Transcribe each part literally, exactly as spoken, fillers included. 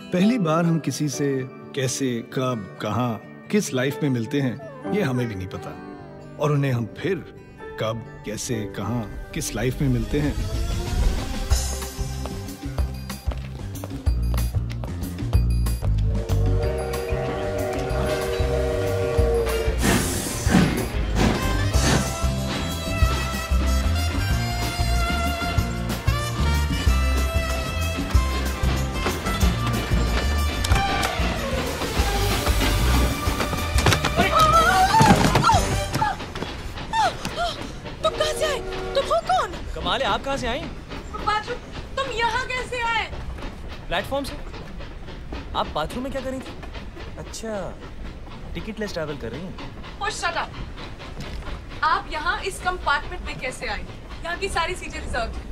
पहली बार हम किसी से कैसे, कब, कहाँ, किस लाइफ में मिलते हैं ये हमें भी नहीं पता, और उन्हें हम फिर कब, कैसे, कहाँ, किस लाइफ में मिलते हैं। आप कहाँ से आई? बाथरूम। तुम यहाँ कैसे आए? प्लेटफॉर्म से। आप बाथरूम में क्या कर रही थी? अच्छा, टिकट लेस ट्रैवल कर रही हैं। Oh, shut up! आप यहाँ इस कंपार्टमेंट में कैसे आए? यहाँ की सारी सीटें रिजर्व हैं।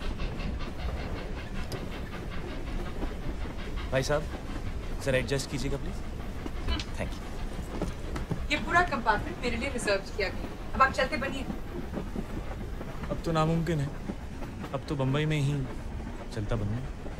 भाई साहब, सर एडजस्ट कीजिएगा प्लीज। Thank you. ये पूरा कंपार्टमेंट मेरे लिए रिजर्व किया गया। अब आप चलते बनिए। अब तो नामुमकिन है, अब तो बंबई में ही चलता बनूं।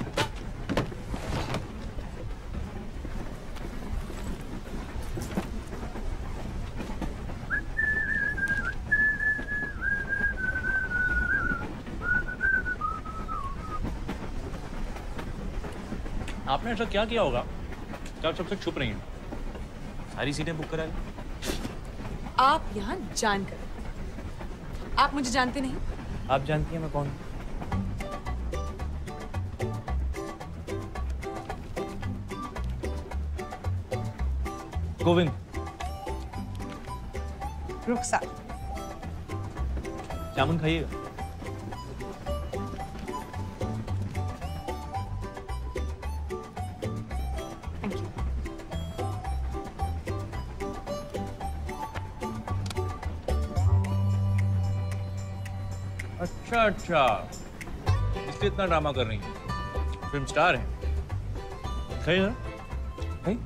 आपने ऐसा क्या किया होगा क्या आप सबसे छुप रही हैं? सारी सीटें बुक करा ली। आप यहाँ जानकर, आप मुझे जानते नहीं? आप जानती हैं मैं कौन हूँ? गोविंद। रुखसार। जामुन खाइएगा। Thank you. अच्छा अच्छा, इसलिए इतना ड्रामा कर रही हैं। फिल्म स्टार हैं। खाइए ना। भाई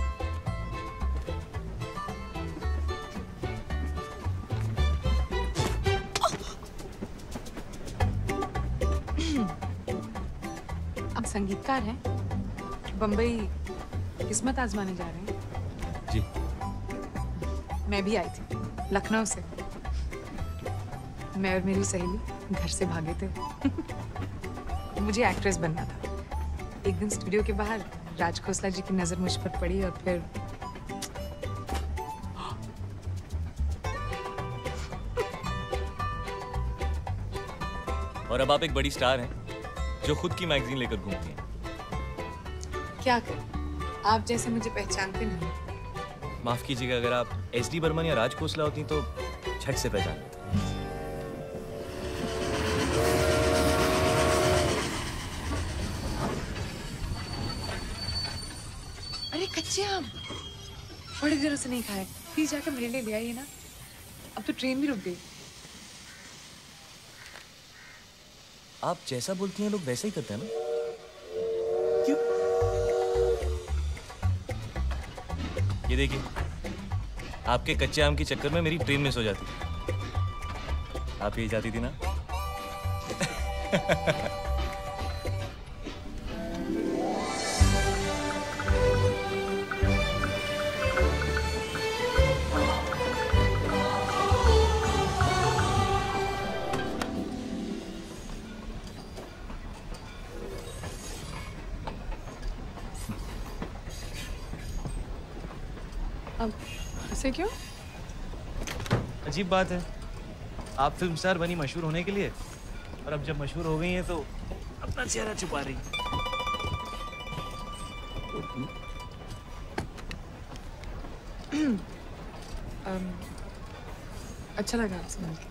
आप संगीतकार हैं? बम्बई किस्मत आजमाने जा रहे हैं? जी। मैं भी आई थी लखनऊ से। मैं और मेरी सहेली घर से भागे थे। मुझे एक्ट्रेस बनना था। एक दिन स्टूडियो के बाहर राज खोसला जी की नजर मुझ पर पड़ी और फिर और अब आप एक बड़ी स्टार हैं जो खुद की मैगजीन लेकर घूमती हैं। क्या करें, आप जैसे मुझे पहचानते नहीं। माफ कीजिएगा, अगर आप एस डी बर्मन या राज खोसला होती तो झट से पहचान लेते। अरे कच्चे आम बड़ी देर से नहीं खाए, प्लीज जाकर मेरे लिए ले आइए ना। अब तो ट्रेन भी रुक गई। आप जैसा बोलती हैं लोग वैसा ही करते हैं ना? क्यों? ये देखिए, आपके कच्चे आम के चक्कर में मेरी ट्रेन मिस हो जाती। आप यही चाहती थी ना? अब ऐसे क्यों? अजीब बात है, आप फिल्म स्टार बनी मशहूर होने के लिए, और अब जब मशहूर हो गई हैं तो अपना चेहरा छुपा रही हैं। um, अच्छा लगा आपसे मिलकर।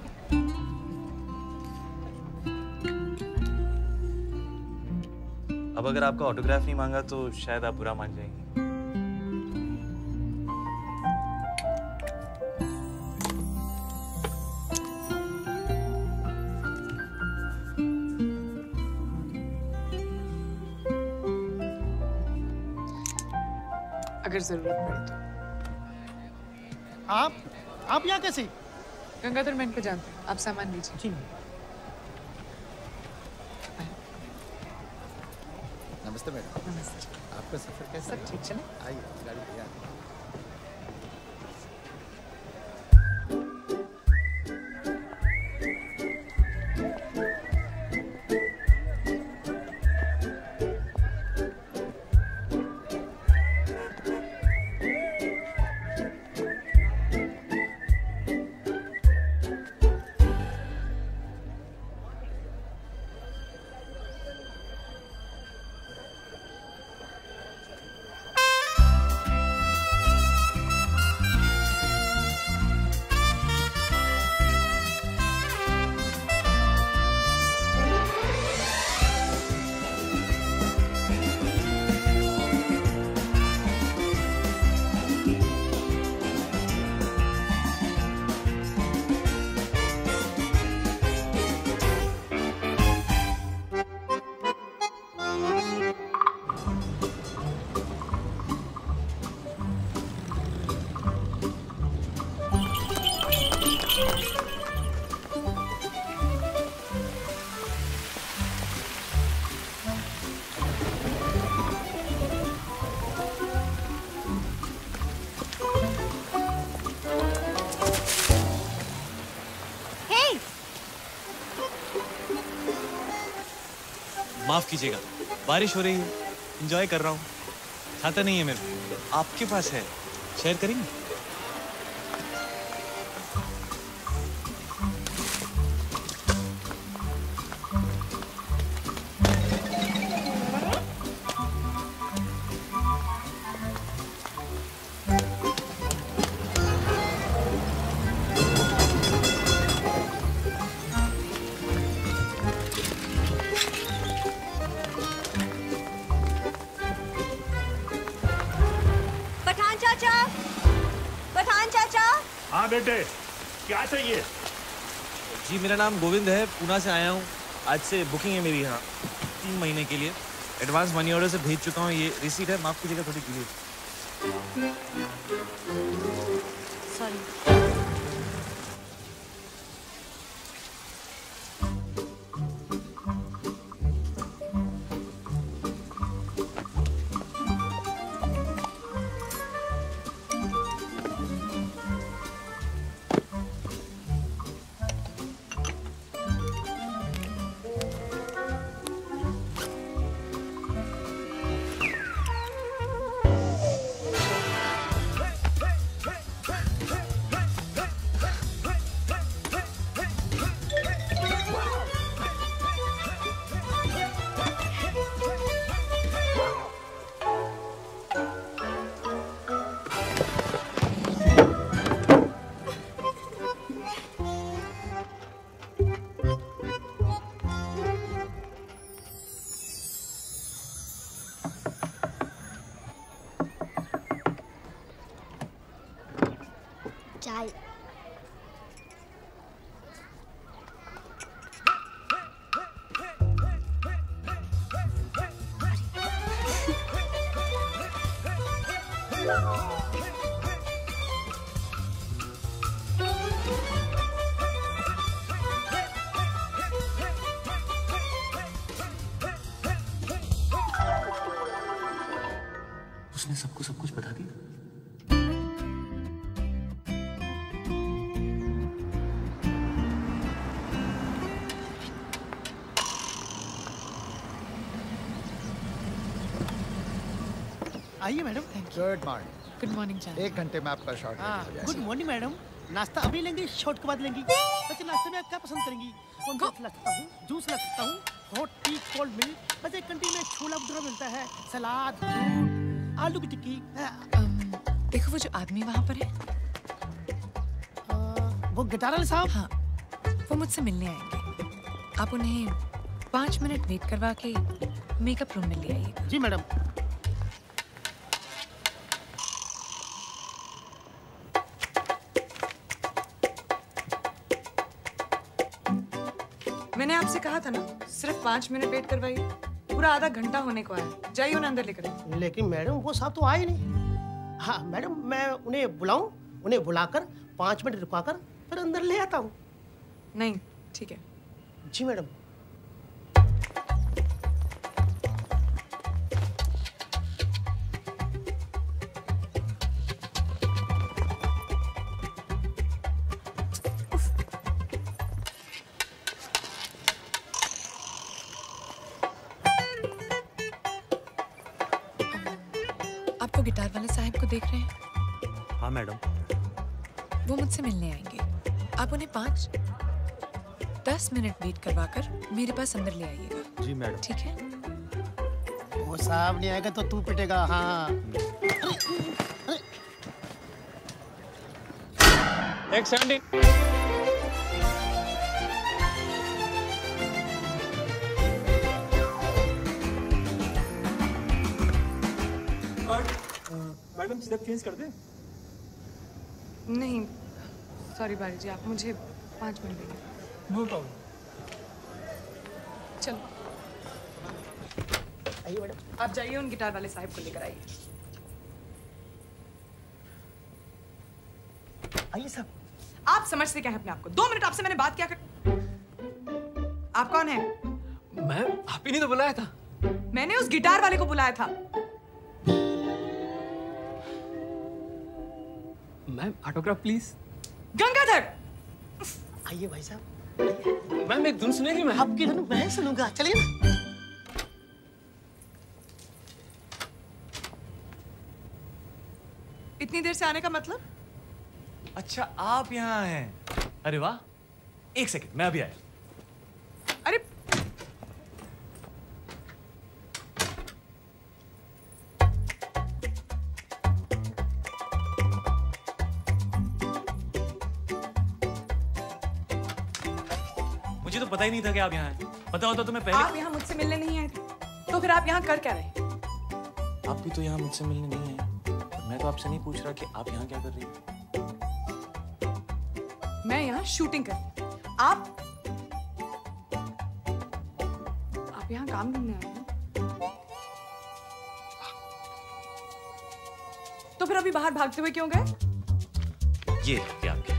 अब अगर आपका ऑटोग्राफ नहीं मांगा तो शायद आप बुरा मान जाएंगे। अगर जरूरत पड़े तो। आप आप यहाँ कैसे? गंगाधर मैं इनको जानती हूँ, आप सामान लीजिए। जी। नमस्ते मैडम। नमस्ते। आपका सफर कैसा सब ठीक चले? आइए, गाड़ी तैयार है। माफ कीजिएगा, बारिश हो रही है, एंजॉय कर रहा हूँ। छाता नहीं है मेरे, आपके पास है, शेयर करेंगे? हाँ बेटे, क्या चाहिए? जी मेरा नाम गोविंद है, पूना से आया हूँ। आज से बुकिंग है मेरी यहाँ तीन महीने के लिए। एडवांस मनी ऑर्डर से भेज चुका हूँ। ये रिसीट है, माफ कीजिएगा थोड़ी डिले। सॉरी। चाय। उसने सबको सब कुछ बता दिया। आइए madam. Good morning. Good morning जान। एक घंटे में आपका शॉर्ट हाँ, हो जाएगा। Good morning madam. नाश्ता अभी लेंगी, शॉर्ट के बाद लेंगी? वैसे नाश्ते में आप क्या पसंद करेंगी? कौन सा ला सकता हूँ? जूस ला सकता हूँ, हॉट टी, कोल्ड मिल्क। वैसे कैंटीन में छोला भटूरा मिलता है, सलाद, फ्रूट, आलू की टिक्की। um, देखो वो जो आदमी वहाँ पर है, आ, वो गिटार वाले साहब। हाँ, वो मुझसे मिलने आएंगे। आप उन्हें पाँच मिनट वेट करवा के मेकअप रूम में ले आइएगा। जी मैडम। मैंने आपसे कहा था ना, सिर्फ पाँच मिनट वेट करवाइए। पूरा आधा घंटा होने को आया। जाइए उन्हें अंदर लेकर। लेकिन मैडम वो साहब तो आए नहीं। हाँ मैडम, मैं उन्हें बुलाऊं? उन्हें बुलाकर पाँच मिनट रुकाकर फिर अंदर ले आता हूँ। नहीं, ठीक है। जी मैडम। आप वो गिटार वाले साहब को देख रहे हैं? हाँ मैडम। वो मुझसे मिलने आएंगे। आप उन्हें पाँच दस मिनट वेट करवा कर मेरे पास अंदर ले आइएगा। जी मैडम। ठीक है? वो साहब नहीं आएगा तो तू पिटेगा। हाँ। एक सेवेंटी। मैडम स्टेप चेंज कर दे। नहीं, सॉरी बारी जी, आप मुझे पाँच मिनट देंगे। No problem. चलो आइए मैडम, आप जाइए उन गिटार वाले साहब को लेकर आइए। आइए साहब। आप समझते क्या है अपने आप को? दो मिनट आपसे मैंने बात क्या कर... आप कौन है? मैम आप ही ने तो बुलाया था। मैंने उस गिटार वाले को बुलाया था। Ma'am autograph please. गंगाधर। आइए भाई साहब। मैम एक धुन सुनेगी? मैं आपकी धुन मैं सुनूंगा, चलिए ना। इतनी देर से आने का मतलब? अच्छा आप यहाँ हैं। अरे वाह, एक सेकंड मैं अभी आया। अरे मुझे तो पता ही नहीं था कि आप यहाँ हैं। पता होता तो मैं पहले। आप यहाँ मुझसे मिलने नहीं आए थे, तो फिर आप यहाँ कर क्या रहे? आप भी तो यहाँ मुझसे मिलने नहीं आए। मैं तो आपसे नहीं पूछ रहा कि आप यहाँ क्या कर रही हैं। मैं यहाँ शूटिंग कर रही हूँ। आप आप यहाँ काम ढूंढने आए हैं? तो फिर अभी बाहर भागते हुए क्यों गए? ये क्या आपके?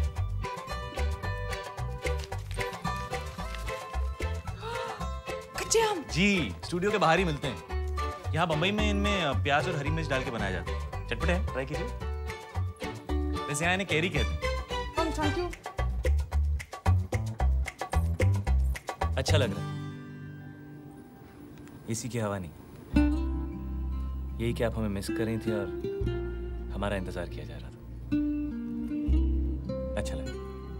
कच्चे आम। जी, स्टूडियो के बाहर ही मिलते हैं। यहाँ बम्बई में इनमें प्याज और हरी मिर्च डाल के बनाया जाता है। चटपटे है, ट्राई कीजिए। वैसे यहाँ इन्हें कैरी कहते हैं। Thank you. अच्छा लग रहा है। इसी की हवा नहीं, यही कि आप हमें मिस कर रही थी और हमारा इंतजार किया जा रहा था। अच्छा लगा।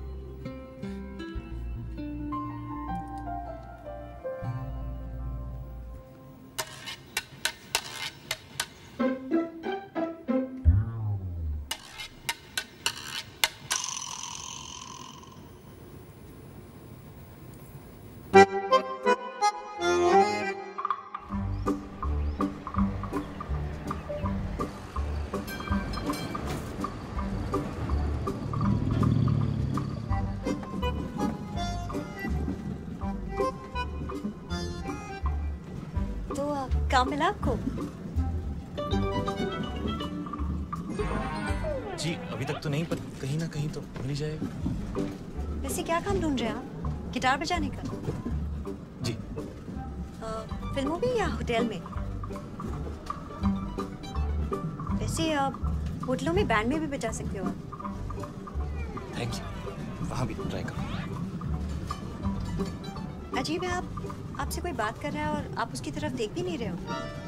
काम मिला आपको? जी अभी तक तो नहीं, पर कहीं ना कहीं तो मिल ही जाएगा। वैसे क्या काम ढूंढ रहे हैं आप? गिटार बजाने का? जी। आ, फिल्मों में या होटल में? वैसे आप होटलों में बैंड में भी बजा सकते हो। थैंक यू, वहाँ भी ट्राई करो। अजीब है, आप आपसे कोई बात कर रहा है और आप उसकी तरफ देख भी नहीं रहे हो।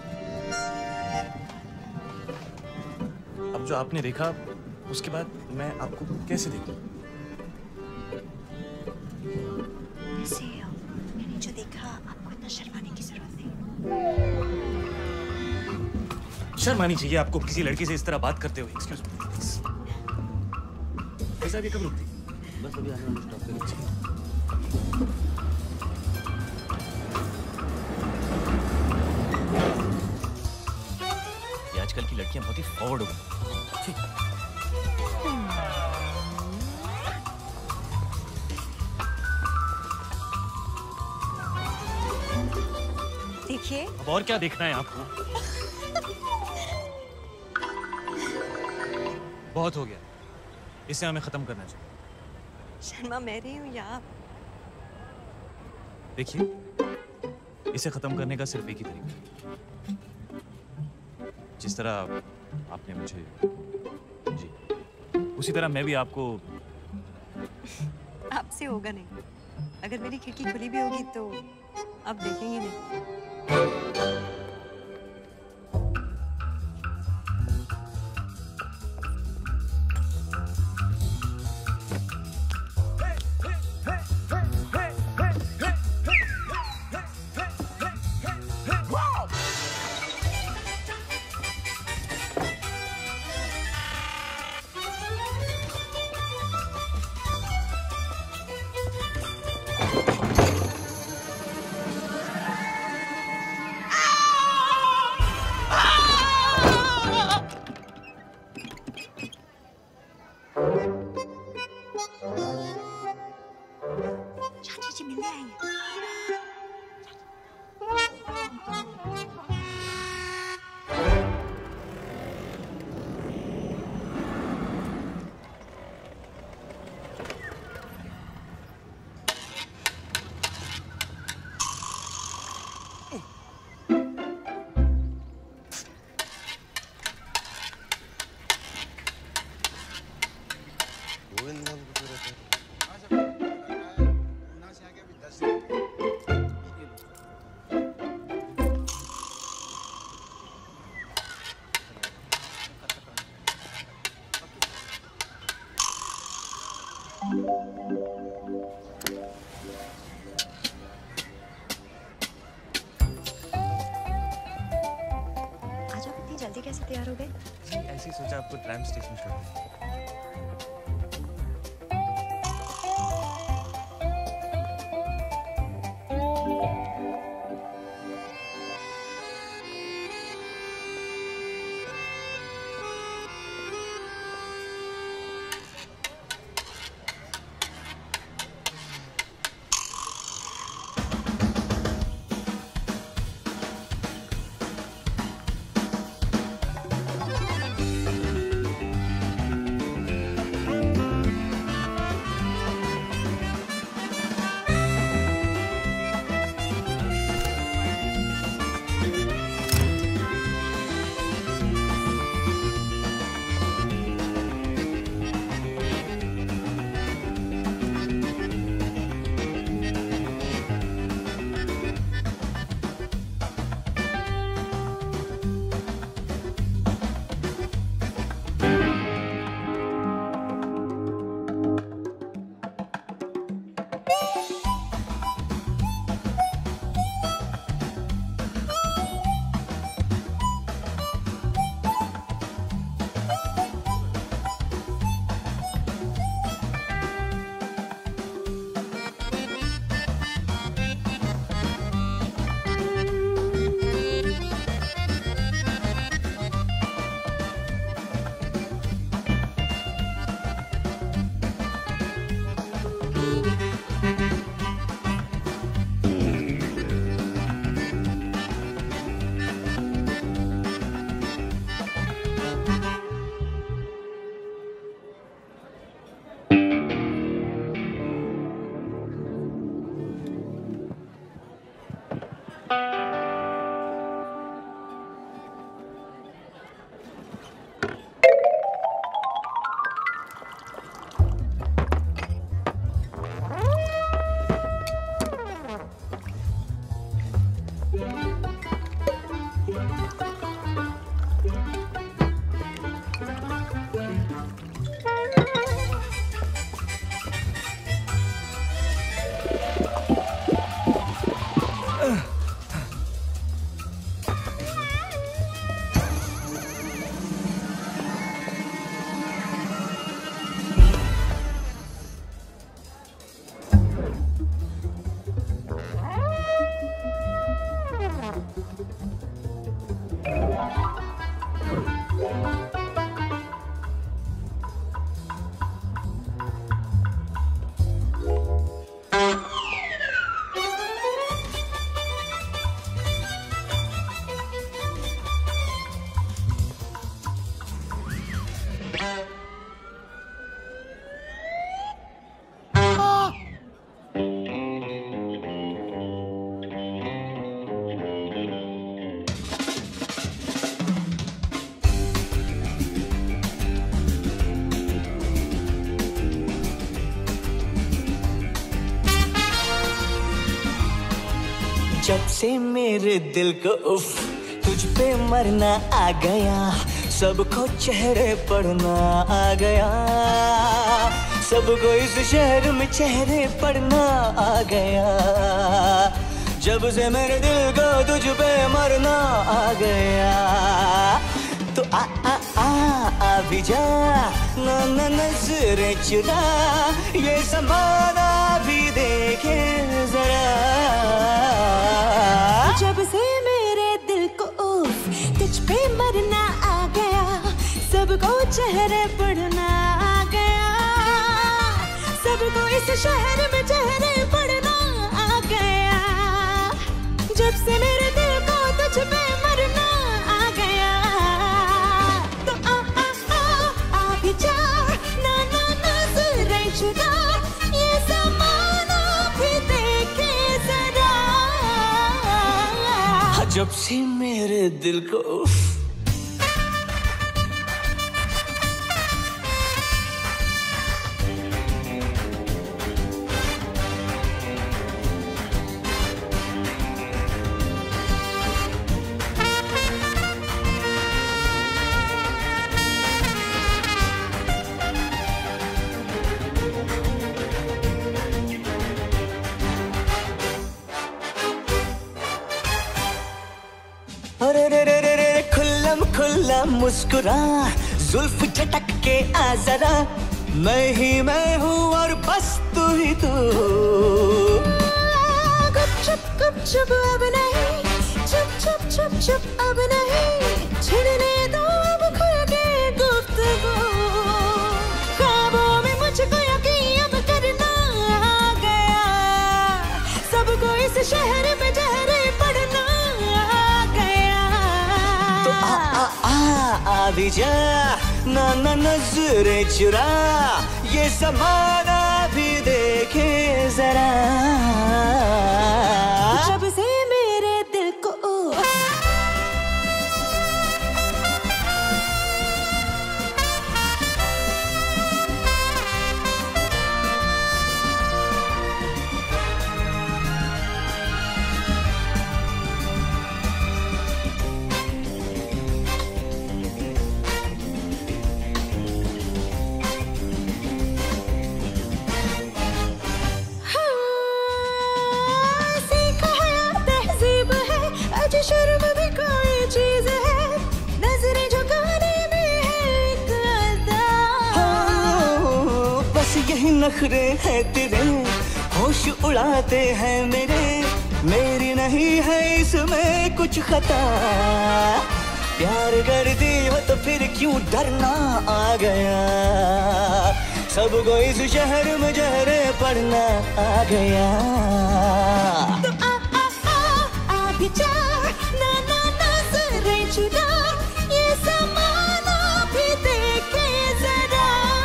अब जो आपने देखा उसके बाद मैं आपको कैसे देखूं? वैसे मैंने जो देखा, आपको इतना शर्माने की जरूरत नहीं। शर्म आनी चाहिए आपको किसी लड़की से इस तरह बात करते हुए। Excuse me. कैसा अभी कब रुकती? बस अभी आने वाली स्टॉप पे रुकती। आजकल की लड़कियां बहुत ही फॉरवर्ड हो गई। देखिए। अब और क्या देखना है आपको? बहुत हो गया, इसे हमें खत्म करना चाहिए। शर्मा मैं रही हूँ या आप? देखिए, इसे खत्म करने का सिर्फ एक ही तरीका है। जिस तरह आपने मुझे, जी उसी तरह मैं भी आपको। आपसे होगा नहीं। अगर मेरी खिड़की खुली भी होगी तो आप देखेंगे नहीं। जल्दी कैसे तैयार हो गए? जी ऐसे ही सोचा आपको ट्रैम स्टेशन छोड़ दूं। जब से मेरे दिल को उफ तुझ पे मरना आ गया, सबको चेहरे पढ़ना आ गया, सबको इस शहर में चेहरे पढ़ना आ गया। जब से मेरे दिल को तुझ पे मरना आ गया, तो आ आ आ आ भी जा ना ना नजरें चुरा, ये ज़माना भी देखे जरा। जब से मेरे दिल को उफ तुझ पे मरना आ गया, सबको चेहरे पढ़ना आ गया, सबको इस शहर में चेहरे पढ़ना आ गया। जब से मेरे दिल को तुझ पे मरना आ गया, तो आ आ आ आ भी जा ना ना नजरें चुरा, ये ज़माना भी देखे जरा। जब से मेरे दिल को उफ अरे रे रे रे रे खुल मुस्कुरा, जुल्फ झटक के आ जरा, मैं ही मैं हूँ और बस तू ही तू। गुपचुप गुपचुप अब नहीं, चुप चुप चुप चुप अब नहीं, छिड़ने दो अब खुल के गुफ्तगू। ख्वाबों में मुझको यकीन अब करना आ गया, सबको इस शहर में जहरे पड़ना आ गया। तो आ आ आ आ भी जा, ना ना नजरे चुरा, ये ज़माना भी देखे जरा। जब से मेरे दिल को शर्म भी कोई चीज है, नजरें झुकाने में है एक अदा। बस यही नखरे हैं तेरे, होश उड़ाते हैं मेरे, मेरी नहीं है इसमें कुछ खता। प्यार करती हो तो फिर क्यों डरना आ गया, सबको इस शहर में जहरे पड़ना आ गया। तो आ आ आ आ भी जा, ना ना नजरें चुरा, ये ज़माना भी देखे जरा।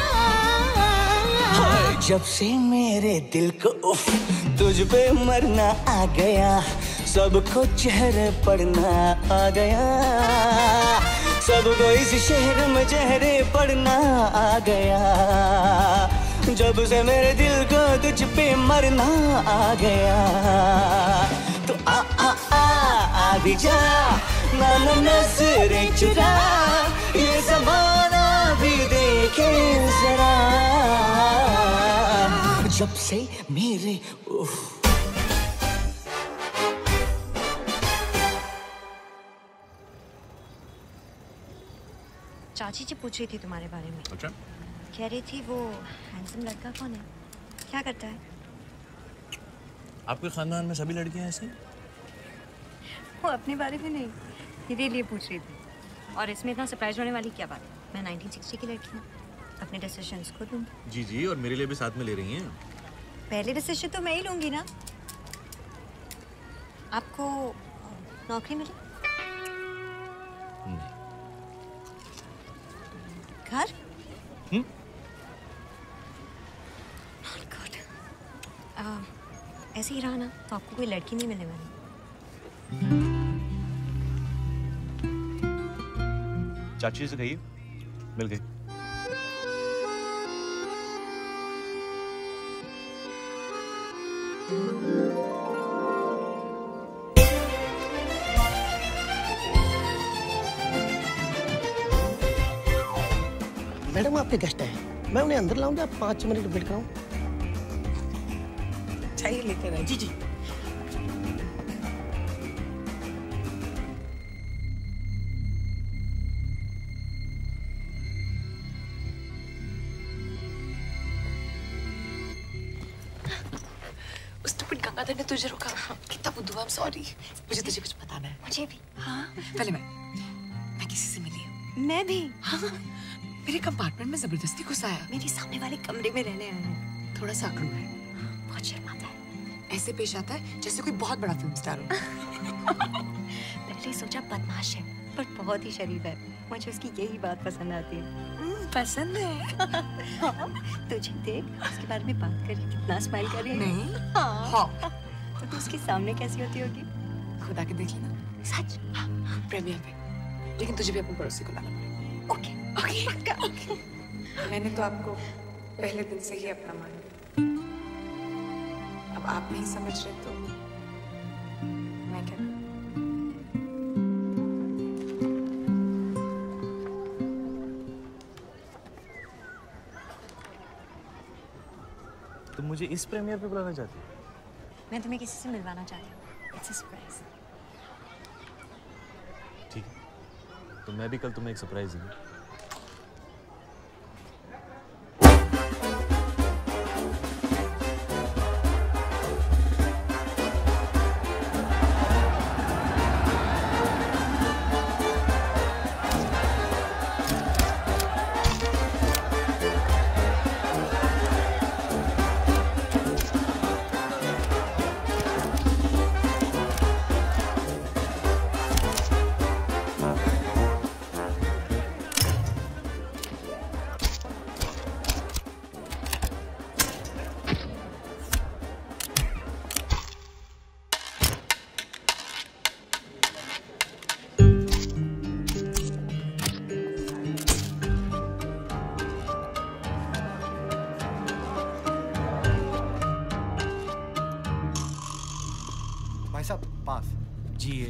जब से मेरे दिल को उफ तुझ पे मरना आ गया, सबको चेहरे पड़ना आ गया, सबको इस शहर में चेहरे पड़ना आ गया। जब से मेरे दिल को तुझ पे मरना आ गया, तो आ आ आ आ भी जा, ना ना नजरें चुरा, ये ज़माना भी देखे जरा। जब से मेरे उफ चाची जी पूछ रही थी तुम्हारे बारे में। अच्छा? कह रही थी वो हैंडसम लड़का कौन है, क्या करता है? आपके खानदान में सभी लड़कियां ऐसी? वो अपने बारे में नहीं, मेरे लिए पूछ रही थी। और इसमें इतना सरप्राइज होने वाली क्या बात है? मैं नाइनटीन सिक्सटी की लड़की हूँ, अपने डिसीजंस खुद लूँगी। जी जी, और मेरे लिए भी साथ में ले रही हैं? पहले डिसीजन तो मैं ही लूँगी ना। आपको नौकरी मिली? नहीं। घर? हम्म? God. uh, ऐसे ही रहा ना तो आपको कोई लड़की नहीं मिलने वाली। चाची से कहिए मिल गई। मैडम आपके गेस्ट हैं, मैं उन्हें अंदर लाऊंगा, आप पाँच मिनट वेट कराऊं। चाहिए लेकर आए। जी जी। उस स्टूपिड गंगाधर ने तुझे रोका, कितना बुद्धू, आई एम सॉरी। मुझे तुझे कुछ बताना है। मुझे भी। हाँ, पहले मैं मैं किसी से मिली हूँ। मैं भी। हाँ, मेरे कंपार्टमेंट में जबरदस्ती घुस आया। मेरे सामने वाले कमरे में रहने आया है। थोड़ा सा अकड़ू है, बहुत शर्माता है, ऐसे पेश आता है जैसे कोई बहुत बड़ा फिल्म स्टार हो। पहले सोचा बदमाश है, पर बहुत ही शरीफ है। मुझे उसकी यही बात पसंद आती है। पसंद है? हाँ, तुझे देख, उसके बारे में बात कर रही, कितना स्माइल कर रही है। नहीं। हाँ। हाँ। तो तू उसके सामने कैसी होती होगी? खुदा के देख लेना। सच? हाँ, प्रीमियर पे। लेकिन तुझे भी अपने पड़ोसी को लाना पड़ेगा। ओके ओके पक्का। ओके। मैंने तो आपको पहले दिन से ही अपना मान लिया, अब आप नहीं समझ रहे तो मैं क्या करूं? तुम मुझे इस प्रीमियर पे बुलाना चाहती हो? मैं तुम्हें किसी से मिलवाना चाहती हूँ। It's a surprise. ठीक है। तो मैं भी कल तुम्हें एक सरप्राइज दूंगा। पास जी ये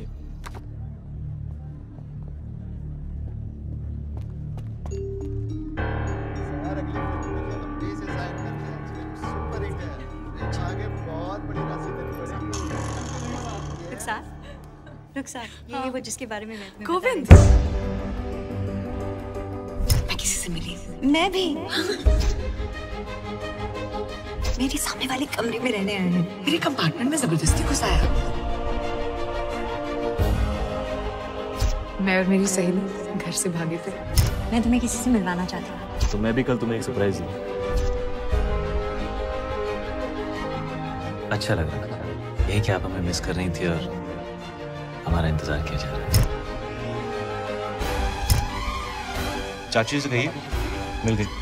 सर अगली फिल्म में हम पे से साइन करते हैं। फिल्म सुपर हिट है, आगे बहुत बड़ी राशि देनी पड़ेगी। रुखसार, रुखसार, ये हाँ। वो जिसके बारे में मैं तुम्हें गोविंद, बता रही थी। मैं किसी से मिली। मैं भी मेरे सामने वाले कमरे में रहने आए हैं। मेरे कंपार्टमेंट में जबरदस्ती घुसाया। मैं और मेरी सहेली घर से भागे थे। मैं तुम्हें किसी से मिलवाना चाहती हूँ। तो मैं भी कल तुम्हें एक सरप्राइज दूंगा। अच्छा लग रहा है यही कि आप हमें मिस कर रही थी और हमारा इंतजार किया जा रहा है। चाची से कहिए मिल गई।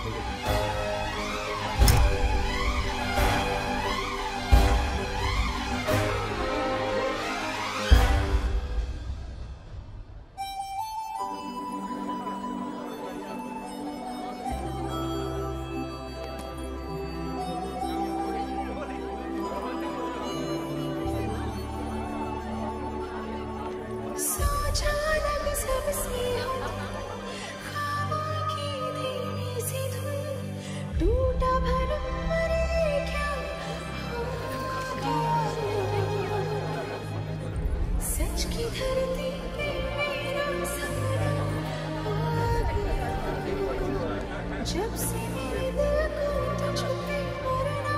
जब से मेरे दिल को तुझ पे मरना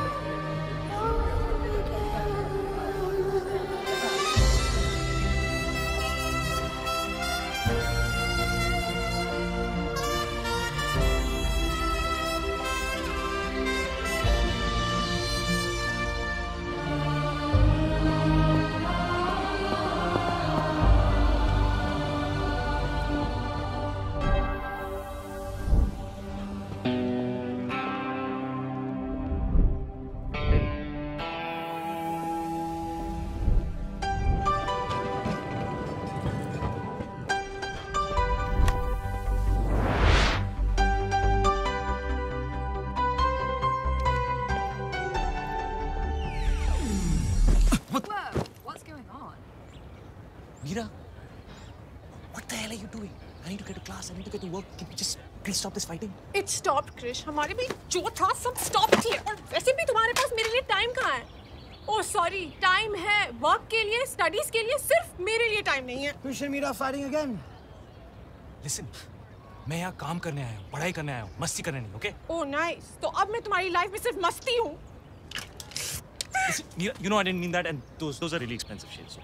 Meera, what the hell are you doing? I need to get to class. I need to get to work. Can we just please stop this fighting? It stopped, Krish. हमारे भी जो था सब stop किए और वैसे भी तुम्हारे पास मेरे लिए टाइम कहाँ है? Oh sorry, टाइम है वर्क के लिए, स्टडीज के लिए, सिर्फ मेरे लिए टाइम नहीं है। Krish and Meera fighting again. Listen, मैं यहाँ काम करने आया हूँ, पढ़ाई करने आया हूँ, मस्ती करने नहीं, okay? Oh nice. तो अब मैं तुम्हारी लाइफ में सिर्फ मस्ती हूँ। Listen, Meera, you know I didn't mean that, and those those are really expensive shades.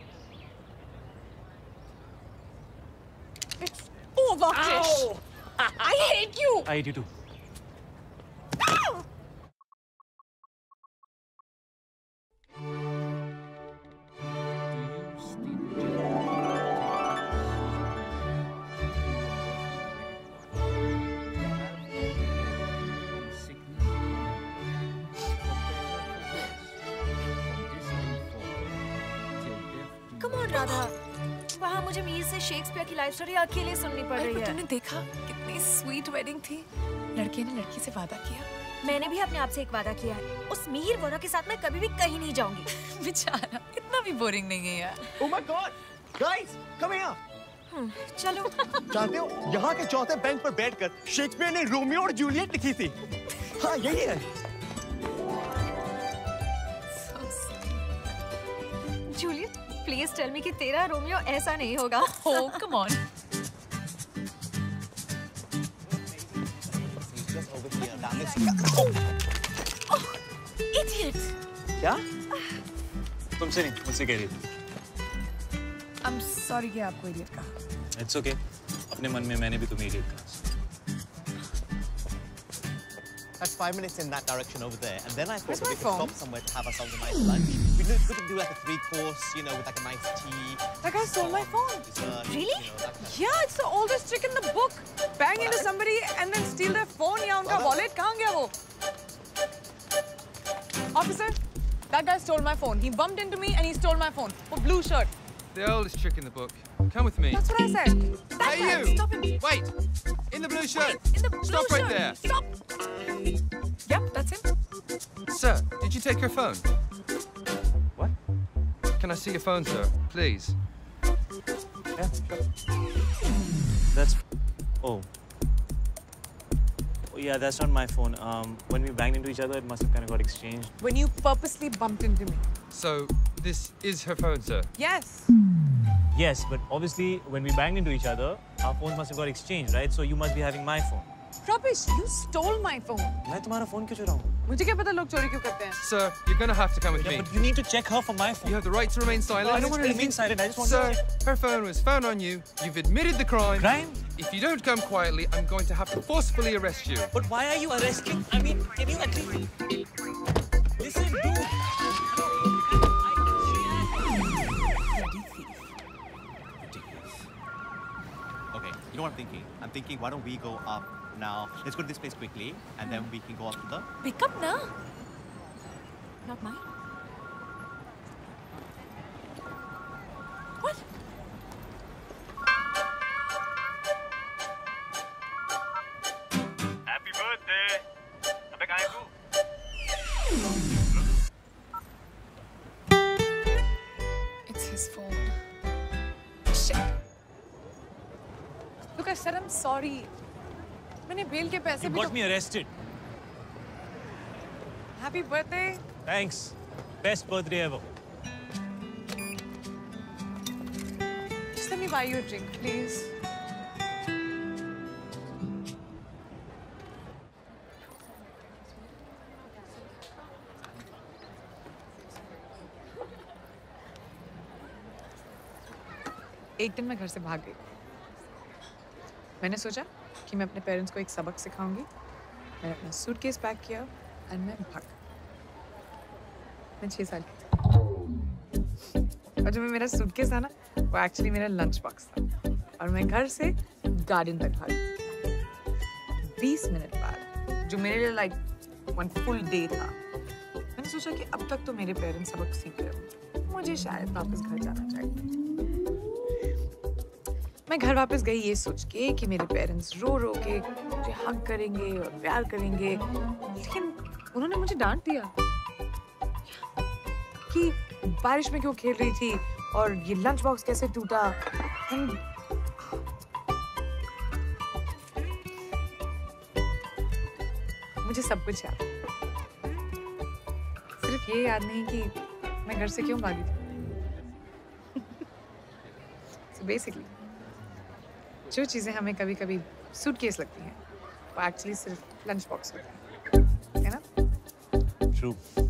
It's over, Krish. I hate you. I hate you too. Ah! Come on, Radha. वहाँ मुझे मीर से शेक्सपियर की लाइफ स्टोरी अकेले सुननी पड़ रही है। तुमने देखा कितनी स्वीट वेडिंग थी। लड़के ने लड़की से वादा किया। मैंने भी अपने आप से एक वादा किया है, उस मीर वोरा के साथ मैं कभी भी कहीं नहीं जाऊंगी। बेचारा, इतना भी बोरिंग नहीं है यार। Oh my God, guys, come here. चलो। जानते हो यहाँ के चौथे बेंच पर बैठकर शेक्सपियर ने रोमियो और जूलियट लिखी थी। हाँ यही है। जूलियट, प्लीज टेल मी कि तेरा रोमियो ऐसा नहीं होगा। Oh, come on. Idiot! क्या? तुमसे नहीं, मुझसे कह रही थी। I'm sorry कि आपको idiot कहा। It's okay. अपने मन में मैंने भी तुम्हें idiot कहा। That's five minutes in that direction over there, and then I thought Where's we my could phone? stop somewhere to have ourselves a nice lunch. We could, we could do like a three-course, you know, with like a nice tea. That guy stole my phone. Dessert, Really? You know, that kind of Yeah, it's the oldest trick in the book. Bang into somebody and then steal their phone या उनका wallet कहाँ गया वो? Officer, that guy stole my phone. He bumped into me and he stole my phone. For blue shirt. The oldest trick in the book. Come with me. That's what I said. That Hey, guy, you! stop him. Wait! In the blue shirt! Wait, in the blue Stop right shirt. there! Stop! Yep, that's him. Sir, did you take your phone? What? Can I see your phone, sir? Please. Yeah, sure. That's... Oh. Oh, yeah, that's not my phone. Um, when we banged into each other, it must have kind of got exchanged. When you purposely bumped into me. So, this is her phone, sir? Yes. Yes, but obviously, when we banged into each other, our phones must have got exchanged, right? So you must be having my phone. Rubbish, you stole my phone. मैं तुम्हारा phone क्यों चुराऊँ? मुझे क्या पता लोग चोरी क्यों करते हैं? Sir, you're gonna have to come with Yeah, me. but you need to check her for my phone. You have the right to remain silent. No, I don't want to remain silent. I just want Sir, to check. her phone was found on you. You've admitted the crime. Crime? If you don't come quietly, I'm going to have to forcefully arrest you. But why are you arresting? I mean, can you at least... Listen, dude. Okay, you know what I'm thinking? I'm thinking, why don't we go up now? Let's go to this place quickly, and then we can go up to the... Pick up na. Not mine. What? Happy birthday! अबे कहाँ है तू? It's his phone. Shit. Look, I said I'm sorry. मैंने bail के पैसे You भी got me arrested. Happy birthday. Thanks. Best birthday ever. Just let me buy you a drink, please. एक दिन मैं घर से भाग गई। मैंने सोचा कि मैं अपने पेरेंट्स को एक सबक सिखाऊंगी। मैंने अपना सूटकेस पैक किया और मैं भाग। मैं छह साल की थी और जो मेरा सूटकेस था ना, वो एक्चुअली मेरा लंच बॉक्स था और मैं घर से गार्डन तक भागी। बीस मिनट बाद, जो मेरे लिए लाइक वन फुल डे था, मैंने सोचा कि अब तक तो मेरे पेरेंट्स सबक सीख रहे होंगे, मुझे शायद वापस घर जाना चाहिए। मैं घर वापस गई ये सोच के कि मेरे पेरेंट्स रो रो के मुझे हग करेंगे और प्यार करेंगे, लेकिन उन्होंने मुझे डांट दिया कि बारिश में क्यों खेल रही थी और ये लंच बॉक्स कैसे टूटा। मुझे सब कुछ याद है, सिर्फ ये याद नहीं कि मैं घर से क्यों भागी थी। so basically, जो चीजें हमें कभी-कभी सूटकेस लगती हैं, वो एक्चुअली सिर्फ लंच बॉक्स होती हैं, है ना? True.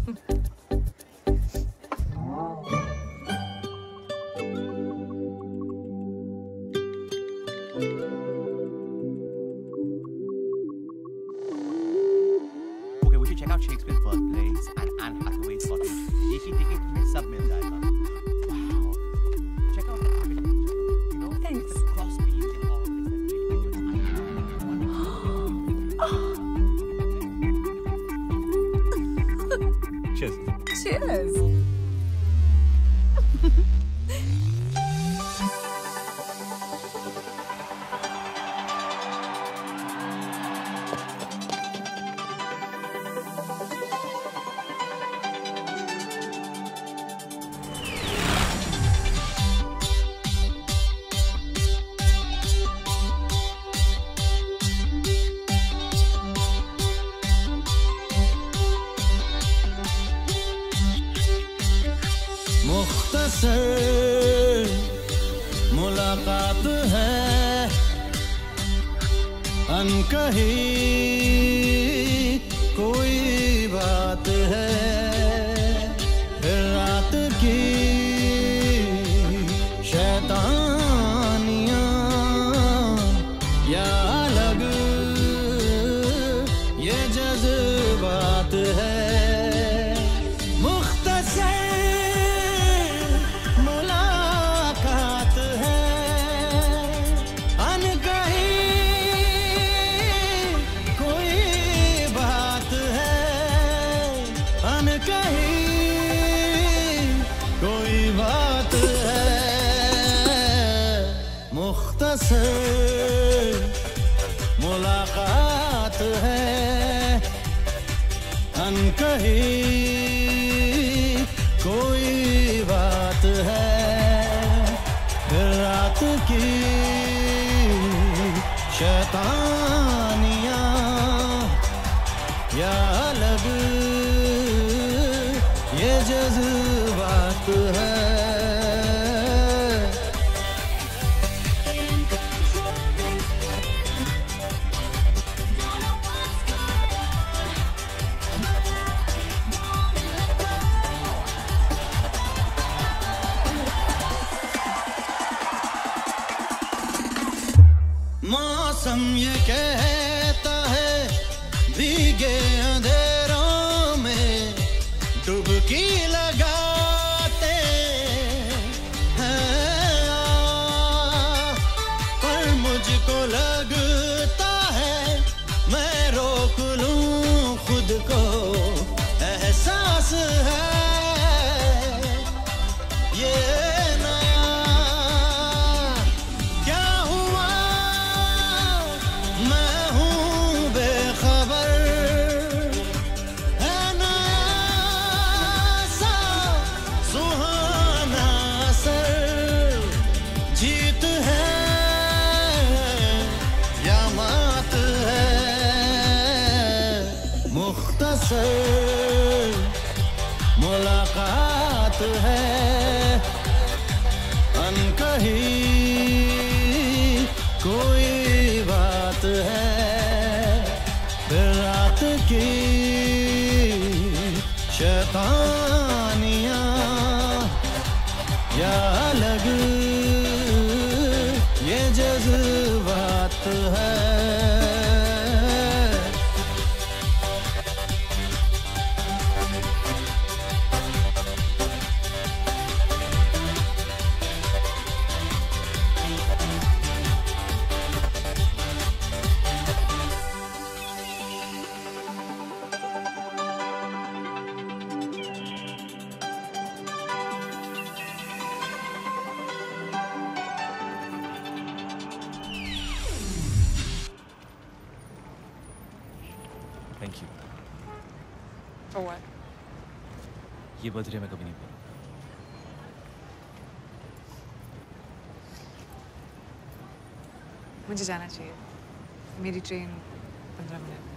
Okay, we should check out Shakespeare's birthplace and Anne Hathaway's cottage. एक ही ticket में सब मिल जाएगा. Wow. Check out the architecture. You know, Thanks. the cross beams and all this. Cheers. Cheers. मुख्तसर मुलाकात है अनकही कोई बात है फिर रात की शैतानियां या अलग ये जज्बात है मुलाकात है अनकही कोई बात है फिर रात की शैतानियां या अलग ये जज्बात है मौसम ये कहता है भीगे अंधेरों में डुबकी लगाते हैं पर मुझको लगता है मैं रोक लूं खुद को एहसास है ये मुलाकात है अनकही कोई बात है फिर रात की शैतानियां या अलग ये जज्बात है थैंक यू For what? ये बर्थडे मैं कभी नहीं भूलूंगा। मुझे जाना चाहिए, मेरी ट्रेन पंद्रह मिनट।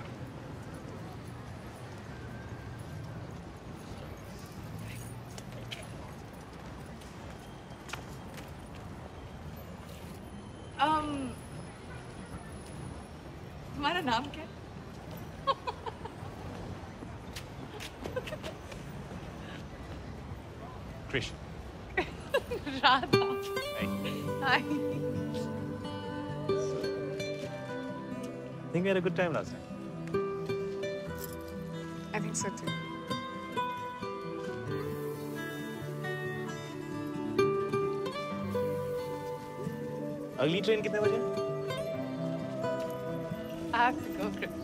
um, तुम्हारा नाम क्या है? Krish. Radha. Hey. Hi. Think we had a good time last time. I think so too. अगली ट्रेन कितने बजे? I have to go, Krish.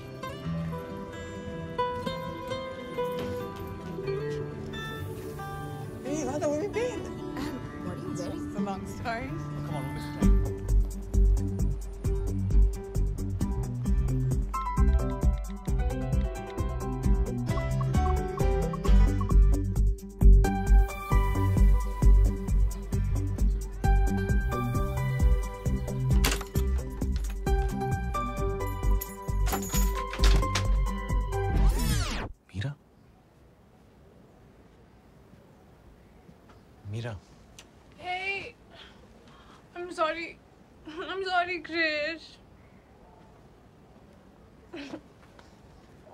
Hey, Radha, where have you been? Um, what are you wearing? It's a long story. Oh, come on, we'll miss the train. Meera. Hey, I'm sorry. I'm sorry, Krish.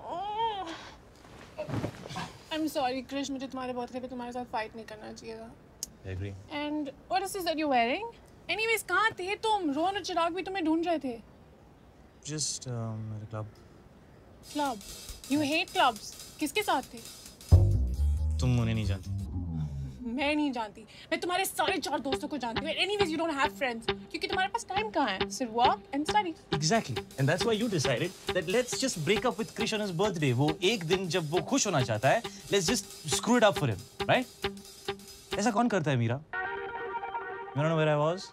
I'm sorry, Krish. मुझे तुम्हारे birthday पे तुम्हारे साथ fight नहीं करना चाहिए था. I agree. And what is this that you're wearing? Anyways, कहाँ थे तुम? रोहन और चिराग भी तुम्हें ढूंढ रहे थे. Just um, at a club. Club. You hate clubs. किसके साथ थे? तुम उन्हें नहीं जानती. मैं नहीं जानती. मैं तुम्हारे सारे चार दोस्तों को जानती हूँ. Anyways, you don't have friends. क्योंकि तुम्हारे पास टाइम कहाँ है? सिर्फ work and study. Exactly. And that's why you decided that let's just break up with Krish on his birthday. वो एक दिन जब वो खुश होना चाहता है, let's just screw it up for him, right? ऐसा कौन करता है Meera? You don't know where I was?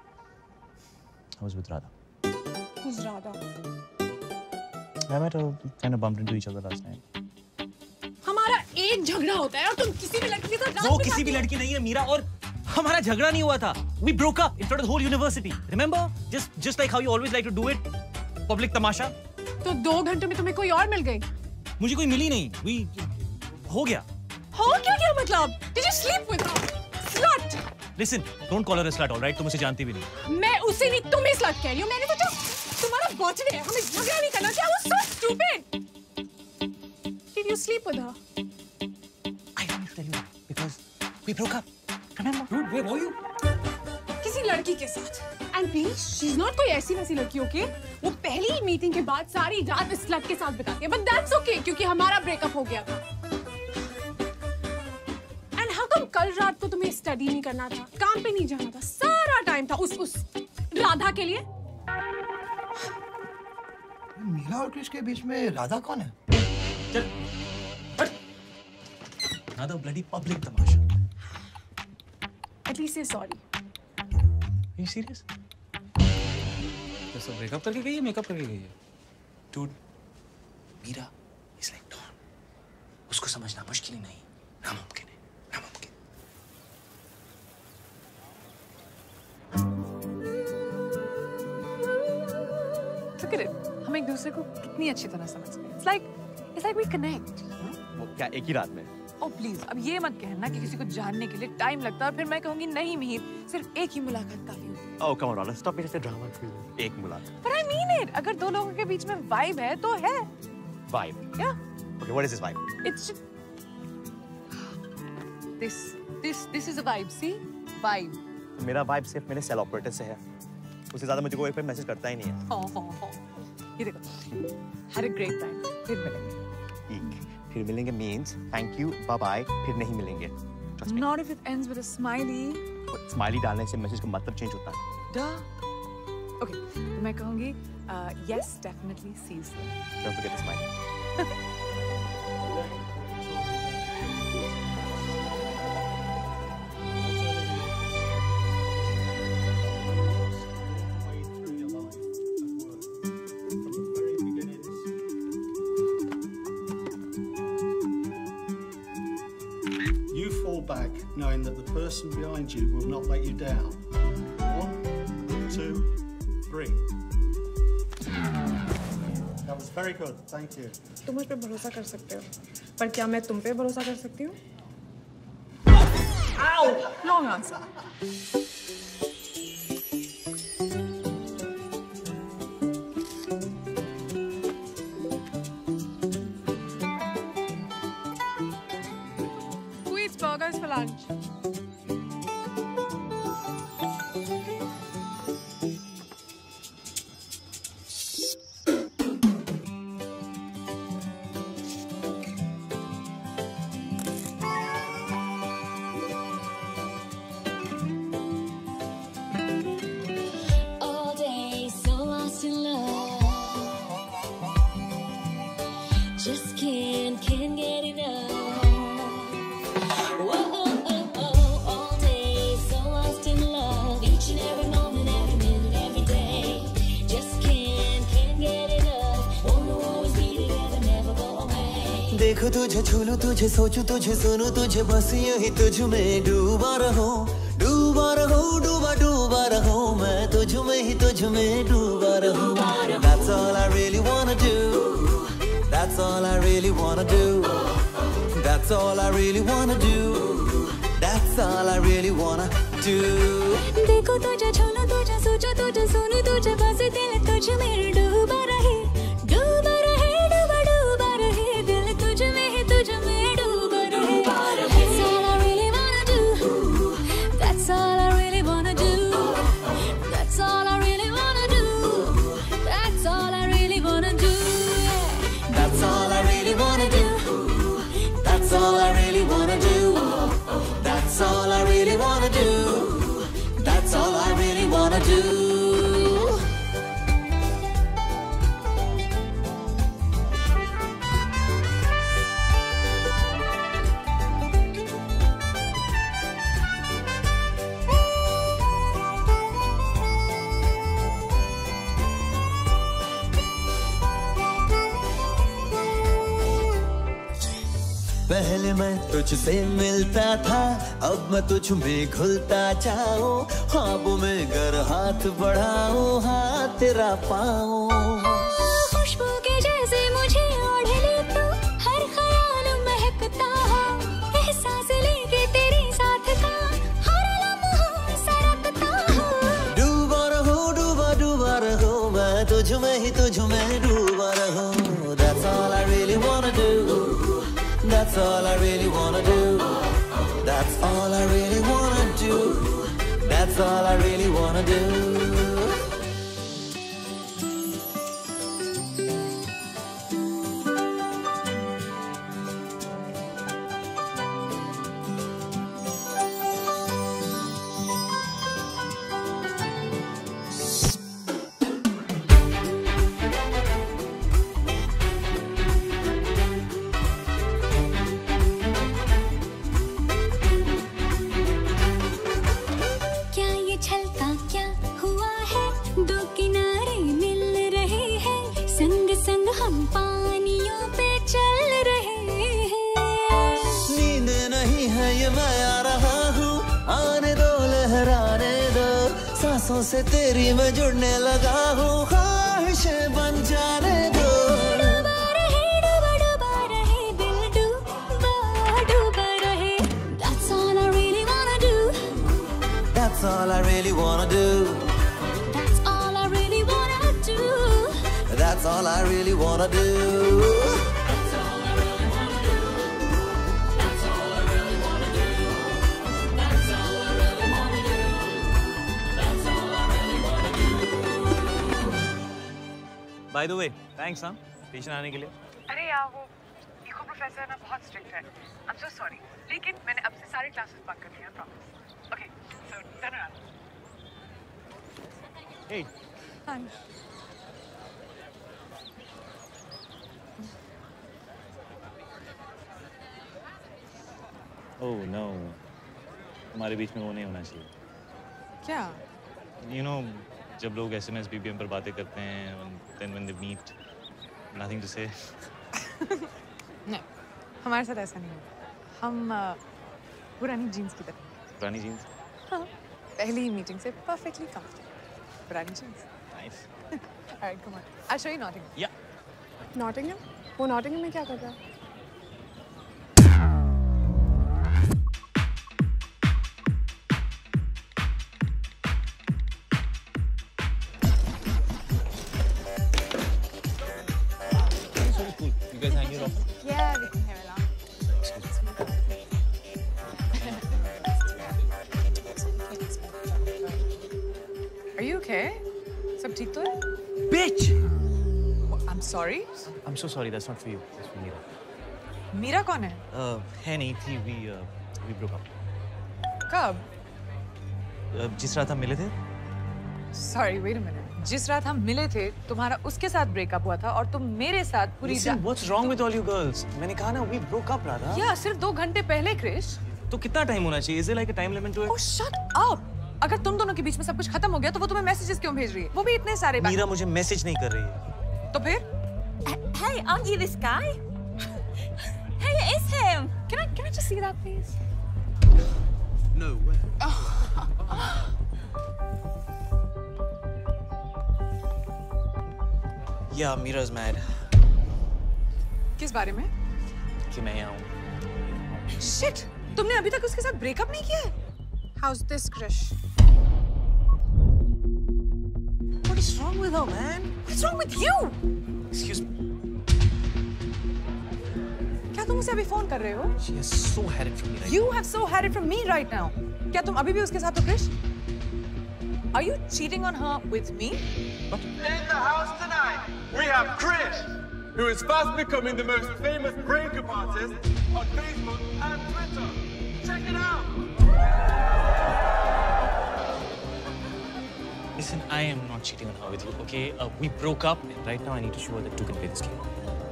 I was with Radha. Who's Radha? I met her, kind of bumped into each other last night. हमारा एक झगड़ा होता है और तुम किसी भी लड़की के साथ रात वो में किसी भी लड़की नहीं है मीरा और हमारा झगड़ा नहीं हुआ था. We broke up in front of the whole university. Remember? Just just like how you always like to do it. Public तमाशा. तो दो घंटों में तुम्हें कोई और मिल गई? मुझे कोई मिली नहीं. We हो गया. हो क्या क्या मतलब? Did you sleep with her? Slut. Listen, don't call her a slut, all right? तुम उसे जानती भी नहीं. मैं उसे नहीं तुम्हें slut कह रही हूँ. मैंने सोचा तुम्हारा बर्थडे है, हमें झगड़ा नहीं करना चाहिए. I was so stupid. Did you sleep with her? I don't need to tell you that because we broke up. Remember? Dude, where were you? किसी लड़की के साथ. And please, she's not कोई ऐसी वैसी लड़की, okay? वो पहली मीटिंग के बाद सारी रात इस slut के साथ बिताती है. But that's okay क्योंकि हमारा ब्रेकअप हो गया था. And how come कल रात को तुम्हें स्टडी नहीं करना था, काम पे नहीं जाना था, सारा टाइम था उस उस राधा के लिए? मीरा और कृष के बीच में राधा कौन है? चल. Another bloody public Tamasha. At least say sorry. Are you serious? तो सब ब्रेकअप करके गई है, मेकअप करके गई है. Dude, Meera is like Dawn. उसको समझना मुश्किल ही नहीं, नामुमकिन है, नामुमकिन. Look at it. हम एक दूसरे को कितनी अच्छी तरह समझते हैं. It's like, it's like we connect. वो क्या एक ही रात में? Oh please, अब ये मत कहना कि किसी को जानने के लिए टाइम लगता है और फिर मैं कहूँगी नहीं मिहिर, सिर्फ एक ही मुलाकात काफी होती है. Oh come on, Radha, stop being such a drama queen. एक मुलाकात. But I mean it. अगर दो लोगों के बीच में vibe है तो है. Vibe. Yeah. Okay, what is this vibe? It's just this, this, this is a vibe. See, vibe. मेरा vibe सिर्फ मेरे सेल ऑपरेटर से है. उससे ज़्यादा मुझे कोई पे मैसेज करता ही नहीं है. Oh, oh, oh. ये देखो. Had a great time. फिर मिलेंगे. ठीक. फिर मिलेंगे means thank you, bye bye. फिर नहीं मिलेंगे. Trust me. Not if it ends with a smiley. Smiley डालने से मैसेज का मतलब चेंज होता है. Duh. Okay, तो मैं कहूँगी uh, yes, definitely see you soon. Don't forget the smile. Back, knowing that the person behind you will not let you down. One, two, three. That was very good. Thank you. तुम मुझ पे भरोसा कर सकते हो, पर क्या मैं तुम पे भरोसा कर सकती हूँ? Ow! Wrong answer. Burgers for lunch. All day, so lost in love. Just can't, can't get enough. देखो तुझे छूलूं तुझे सोचूं तुझे सुनूं तुझे बस यही तुझ में डूबा रहूं डूबा रहूं डूबा डूबा रहूं मैं तुझ में ही तुझ में डूबा रहूं. That's all I really wanna do. That's all I really wanna do. That's all I really wanna do. That's all I really wanna do. देखो तुझे छूलूं तुझे सोचूं तुझे सुनूं तुझे बस दिल तुझ में डूबा रहे डूबा रहे डूबा डूबा रहे दिल तुझ में ही तुझ में डूबा पहले मैं तुझसे मिलता था, अब मैं तुझ में घुलता जाऊं, ख्वाबों में गर हाथ बढ़ाऊं, हाथ तेरा पाऊं। खुशबू के जैसे मुझे ओढ़ ले तू, हर ख्याल महकता हो, एहसास लेके तेरे साथ का हर लम्हा सरकता हो। डूबा रहो डूबा डूबा रहो, मैं तुझ में ही तुझ में डूबा रहो। That's all I really wanna do. That's all I really wanna do. That's all I really wanna do. That's all I really wanna do. से तेरी मैं जुड़ने लगा हूँ, ख्वाहिशें बन जाने दो। डूबा रहे डूबा डूबा रहे दिल डूबा डूबा रहे। That's all I really wanna do. That's all I really wanna do. That's all I really wanna do. That's all I really wanna do. By the way, thanks हाँ स्टेशन आने के लिए। अरे यार वो इको प्रोफेसर ना बहुत strict है। I'm so sorry, लेकिन मैंने अब से सारे क्लासेस बंक कर लिए हैं, promise. Okay, so turn around. Hey. Hi. Oh no, हमारे बीच में वो नहीं होना चाहिए। क्या? You know, जब लोग S M S B B M पर बातें करते हैं, then when they meet, nothing to say. नहीं, हमारे साथ ऐसा नहीं है। हम uh, पुरानी जीन्स की तरह। पुरानी जीन्स? हाँ, पहली मीटिंग से perfectly comfortable. पुरानी jeans. Nice. Alright, come on. I'll show you Nottingham. Yeah. Nottingham? वो Nottingham में क्या कर रहा है? Yeah, we can hear it out. Are you okay? सब ठीक तो है? Bitch! I'm sorry. I'm so sorry. That's not for you. That's for Meera. Meera कौन है? Uh, है नहीं थी. We uh, we broke up. कब? Uh, जिस रात हम मिले थे? Sorry, wait a minute. जिस रात हम मिले थे, तुम्हारा उसके साथ ब्रेकअप हुआ था और तुम मेरे साथ पूरी Listen, what's wrong with all you girls? मैंने कहा ना, we broke up, राधा. या सिर्फ दो घंटे पहले, क्रिश. तो कितना टाइम होना चाहिए? Is there like a time limit to it? Oh, shut up! अगर तुम दोनों के बीच में सब कुछ खत्म हो गया, तो वो तुम्हें मैसेजेस क्यों भेज रही है? वो भी इतने सारे बार. मीरा मुझे मैसेज नहीं कर रही है. तो फिर? Hey, aren't you this guy? Hey, it is him. Can I can I just see that, please? No way. Yeah, Meera's mad. किस बारे में? कि मैं यहाँ हूँ. Shit! तुमने अभी तक उसके साथ ब्रेकअप नहीं किया है? How's this, Krish? What is wrong with her, man? What's wrong with you? Excuse me. क्या तुम उसे अभी फोन कर रहे हो? She has so had it from me right You now. have so had it from me right now. क्या तुम अभी भी उसके साथ हो, Krrish? Are you cheating on her with me? What? In the house tonight, we have Krish, who is fast becoming the most famous breakup artist on Facebook and Twitter. Check it out. Listen, I am not cheating on her with you, okay? Uh, we broke up, and right now I need to show her that two can play this game.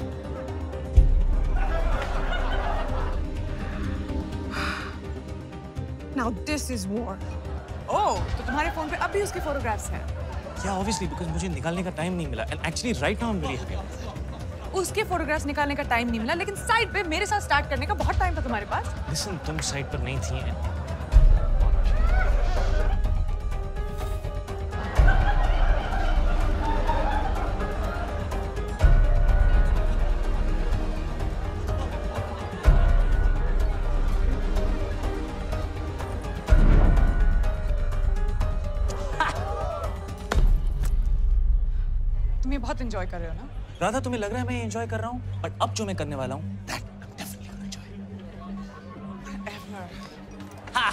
Now this is war. Oh, तो तुम्हारे phone पे अब भी उसके photographs हैं? Yeah, obviously, because मुझे निकालने का टाइम नहीं मिला. And actually, right now I'm really happy. उसके फोटोग्राफ्स निकालने का टाइम नहीं मिला, लेकिन साइड पे मेरे साथ स्टार्ट करने का बहुत टाइम था तुम्हारे पास। लिसन, तुम साइड पर नहीं थी। तुम ये बहुत एंजॉय कर रहे हो ना? राधा, तुम्हें लग रहा है मैं एंजॉय कर रहा हूँ, बट अब जो मैं करने वाला हूँ that I'm definitely gonna enjoy. Ever. Ha!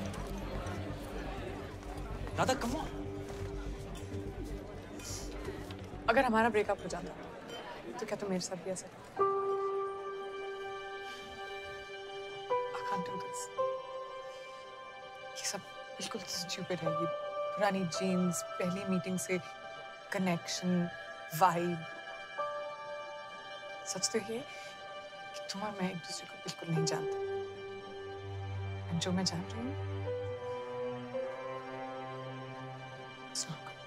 Radha, come on. अगर हमारा ब्रेकअप हो जाता तो क्या तुम मेरे साथ भी ऐसा करते? I can't do this. ये सब बिल्कुल स्टूपिड है। ये पुरानी जीन्स, पहली मीटिंग से कनेक्शन, वाइब। सच तो ये कि तुम और मैं एक दूसरे को बिल्कुल नहीं जानते। और जो मैं जान रही हूँ, it's not good.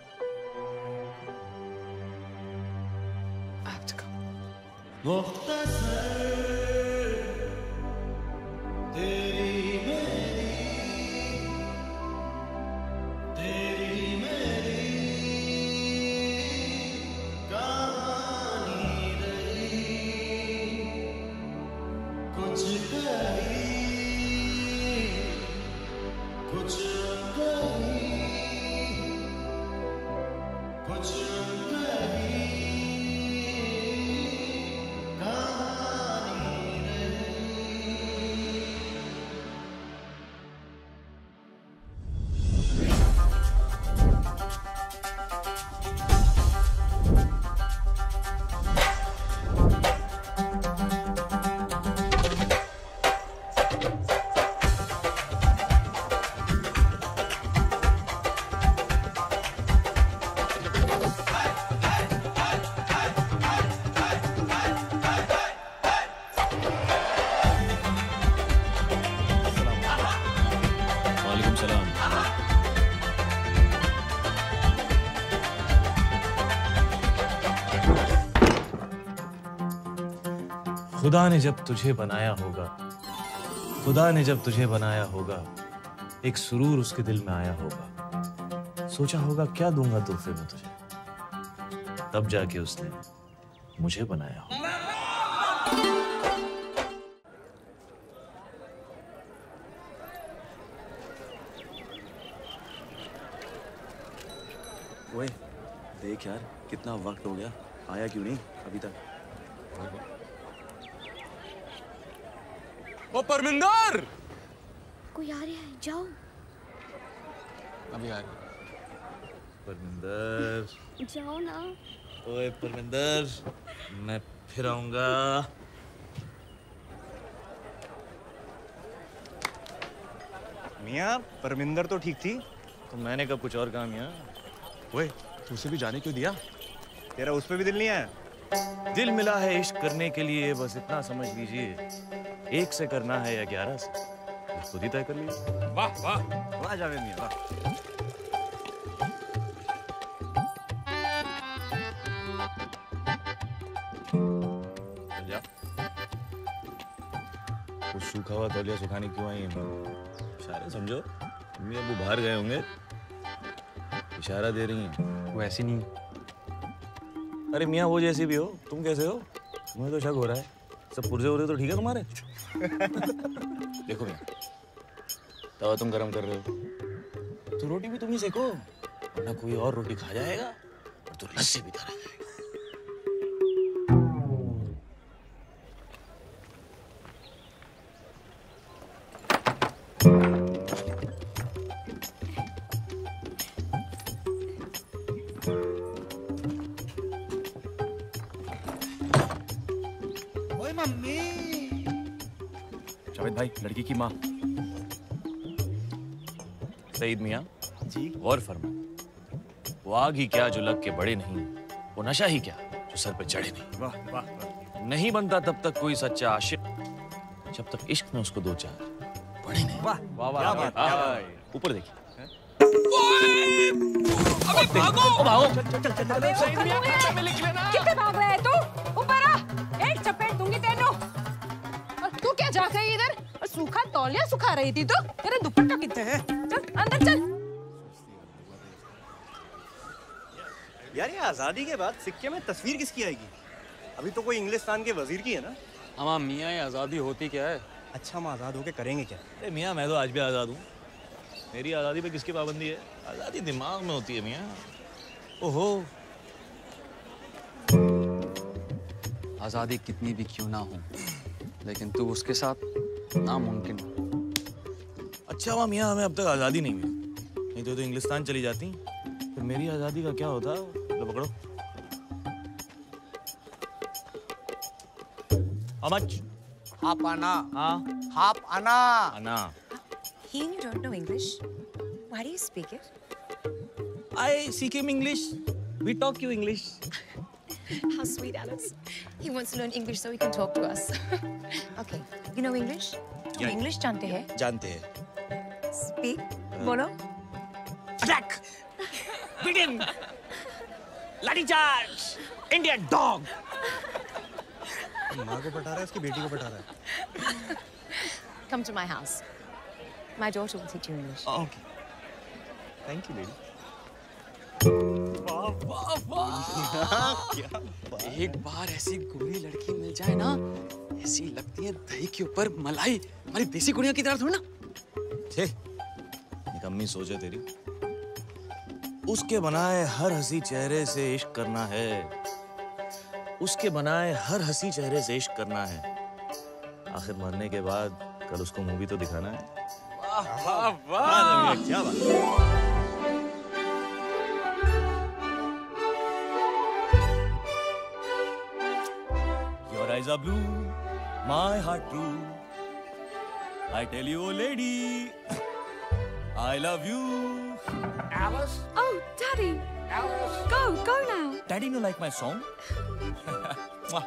I have to go. खुदा ने जब तुझे बनाया होगा, खुदा ने जब तुझे बनाया होगा, एक सुरूर उसके दिल में आया होगा। सोचा होगा क्या दूंगा तोहफे में तुझे, तब जाके उसने मुझे बनाया होगा। ओए, देख यार कितना वक्त हो गया, आया क्यों नहीं अभी तक? ओ परमिंदर! कोई आ रहा है, जाओ। अभी आ रहा। परमिंदर, जाओ ना। ओए परमिंदर, मैं फिर आऊंगा। मियाँ, परमिंदर तो ठीक थी, तो मैंने कब कुछ और कहा मियाँ? ओए, तू उसे भी जाने क्यों दिया? तेरा उस पे भी दिल नहीं है? दिल मिला है इश्क करने के लिए, बस इतना समझ लीजिए। एक से करना है या ग्यारह से, खुद ही तय कर लीजिए। वाह वाह वाह जावेद मियां, वाह। चल जा। कुछ सूखा हुआ तौलिया सुखाने क्यों आई है? इशारे समझो, मम्मी अबू बाहर गए होंगे, इशारा दे रही हैं। वो ऐसी नहीं। अरे मियाँ वो जैसी भी हो, तुम कैसे हो? मुझे तो शक हो रहा है, सब पुर्जे उर्जे तो ठीक है तुम्हारे? देखो मियाँ, तवा तुम गरम कर रहे हो तो रोटी भी तुम ही सेको, वरना कोई और रोटी खा जाएगा और तो लस्सी भी खा जाएगा। जावेद भाई, लड़की की माँ। सईद मियाँ जी, गौर फरमा, वो आग ही क्या जो लग के बड़े नहीं, वो नशा ही क्या जो सर पे चढ़े नहीं। वाह वाह वाह। नहीं बनता तब तक कोई सच्चा आशिक जब तक इश्क में उसको दो चार पड़े नहीं। वाह वाह वाह। ऊपर देखिए। अबे भागो! भागो! चल चल चल चल। सईद मियाँ, खाते में लिख लेना। कितने भाग रहा है तू? तौलिया सुखा रही थी तो तेरा दुपट्टा कितने है? चल अंदर चल। यार ये आजादी के बाद सिक्के में तस्वीर किसकी आएगी? अभी तो कोई इंग्लिस्तान के वजीर की है ना। हमारा मियाँ ये आज़ादी होती क्या है? अच्छा हम आज़ाद होके करेंगे क्या? अरे मियाँ मैं तो आज भी आज़ाद हूँ। मेरी आज़ादी पे किसकी पाबंदी है? आज़ादी दिमाग में होती है मियाँ। ओहो आज़ादी कितनी भी क्यों ना हो, लेकिन तू उसके साथ नामुमकिन। अच्छा हुआ मियाँ हमें अब तक आज़ादी नहीं मिली, नहीं तो तो इंग्लिस्तान चली जाती। फिर मेरी आज़ादी का क्या होता? लो पकड़ो। How much? Half anna. हाँ? Half anna. Anna. He don't know English. Why do you speak it? I speak him English. We talk you English. How sweet, Alex. He wants to learn English so he can talk to us. Okay, you know English? तुम Yeah. English जानते हैं? जानते हैं। Speak. बोलो. Attack! Beat him! Lathi charge! Indian dog! माँ को पटा रहा है, उसकी बेटी को पटा रहा है। Come to my house. My daughter will teach you English. Okay. Thank you, lady. वाह वाह वाह! एक बार ऐसी गोरी लड़की मिल जाए ना, ऐसी लगती है दही के ऊपर मलाई। हमारी देसी कुड़ियों की तरह थोड़ी ना। छे, निकम्मी सोच है तेरी। उसके बनाए हर हंसी चेहरे से इश्क करना है। उसके बनाए हर हंसी चेहरे से इश्क करना है। आखिर मरने के बाद कल उसको मूवी तो दिखाना है। वाह वाह वाह! क्या बात? Your eyes are blue, my heart true. I tell you, oh lady, I love you. Alice? Oh, Daddy. Alice? Go, go now. Daddy, you like my song? Mwah.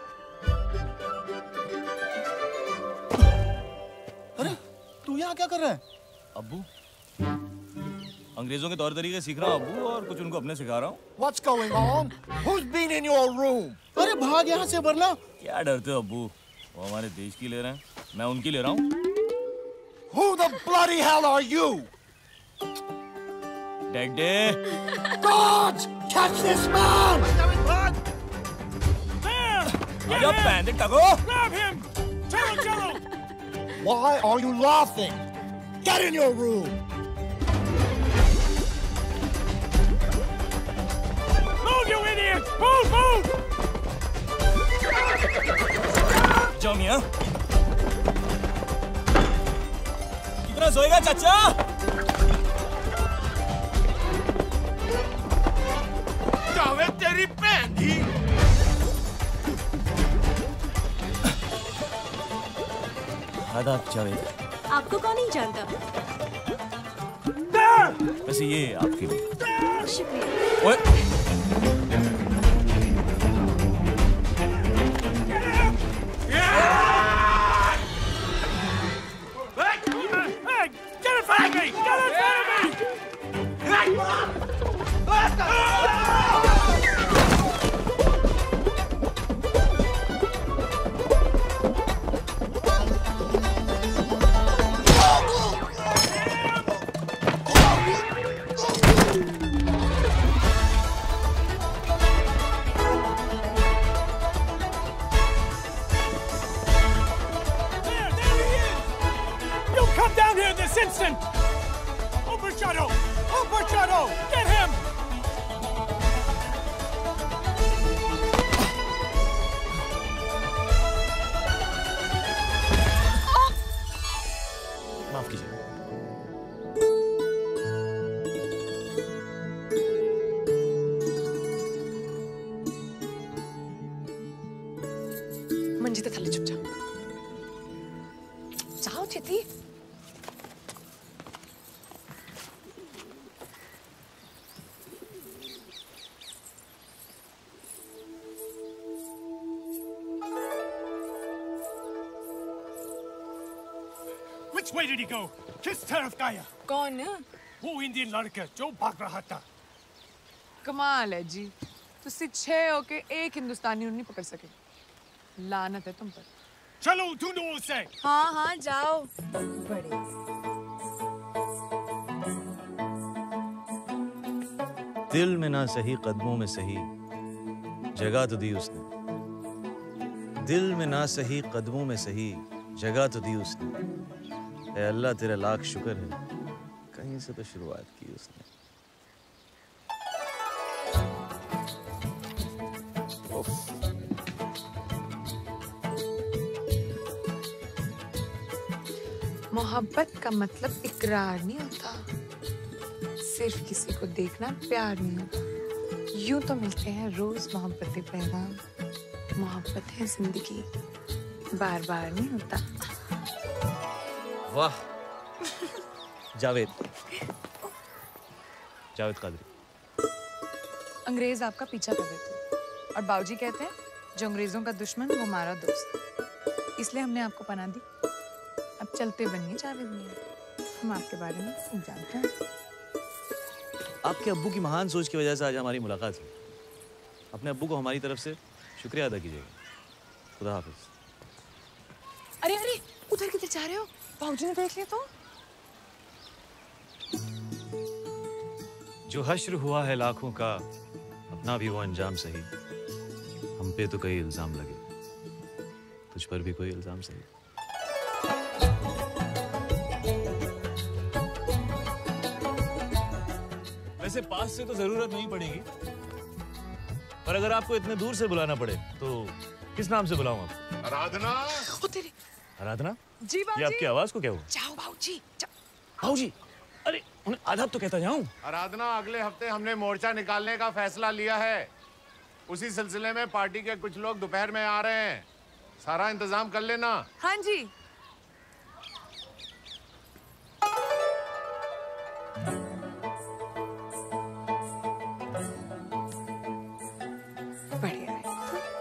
अरे तू यहाँ क्या कर रहा है? अब्बू, अंग्रेजों के तौर तरीके सीख रहा हूँ अब्बू, और कुछ उनको अपने सिखा रहा हूँ। What's going on? Who's been in your room? अरे भाग यहाँ से वरना। क्या डरते हो अब्बू? वो हमारे देश की ले रहे हैं, मैं उनकी ले रहा हूँ। Who the bloody hell are you? Daddy. God, catch this man! आजा पैंदे टगो। Grab him! Chalo, chalo! Why are you laughing? Get in your room! Move, you idiot! Move, move! जाओ मियाँ। कितना सोएगा चाचा? जावेद तेरी बहन ही! आदाब जावेद। आपको कौन नहीं जानता? वैसे ये आपके लिए। शुक्रिया। ओए। Get in front of me! Get in front of me! Come down here this instant! Overshadow! Overshadow! Get him! माफ कीजिए। मंजीते थले चुप जाओ। जाओ चिति। Which way did he go? किस तरफ गया? कौन? वो इंडियन लड़का जो भाग रहा था। कमाल है जी, तुझसे छह होके एक हिंदुस्तानी नहीं पकड़ सके। लानत है तुम पर। चलो ढूंढो उसे। हाँ हाँ जाओ। बड़े दिल में ना सही कदमों में सही जगह तो दी उसने। दिल में ना सही कदमों में सही जगह तो दी उसने। ऐ अल्लाह तेरा लाख शुक्र है कहीं से तो शुरुआत की उसने। मोहब्बत का मतलब इकरार नहीं होता, सिर्फ किसी को देखना प्यार नहीं होता। यूं तो मिलते हैं रोज मोहब्बतें पैगाम, मोहब्बत है जिंदगी, बार बार नहीं होता। वाह जावेद, जावेद कादरी। अंग्रेज आपका पीछा कर रहे थे और बाबूजी कहते हैं जो अंग्रेजों का दुश्मन वो हमारा दोस्त, इसलिए हमने आपको पनाह दी। अब चलते बनिए जावेद मियां, हम आपके बारे में सब जानते हैं। आपके अब्बू की महान सोच की वजह से आज हमारी मुलाकात हुई। अपने अब्बू को हमारी तरफ से शुक्रिया अदा कीजिएगा। खुदा हाफिज। अरे अरे उधर किधर जा रहे हो? बाबूजी ने देख लिया तो। जो हश्र हुआ है लाखों का अपना भी वो अंजाम सही। हम पे तो कई इल्जाम लगे, तुझ पर भी कोई इल्जाम सही। वैसे पास से तो जरूरत नहीं पड़ेगी, पर अगर आपको इतने दूर से बुलाना पड़े तो किस नाम से बुलाऊं आपको? आराधना। ओ तेरी। आराधना जी बाबूजी। ये आपकी आवाज को क्या हुआ? जाओ बाबूजी। बाबूजी अरे उन्हें आदाब तो कहता जाऊं। आराधना अगले हफ्ते हमने मोर्चा निकालने का फैसला लिया है। उसी सिलसिले में पार्टी के कुछ लोग दोपहर में आ रहे हैं, सारा इंतजाम कर लेना। हाँ जी। बढ़िया है।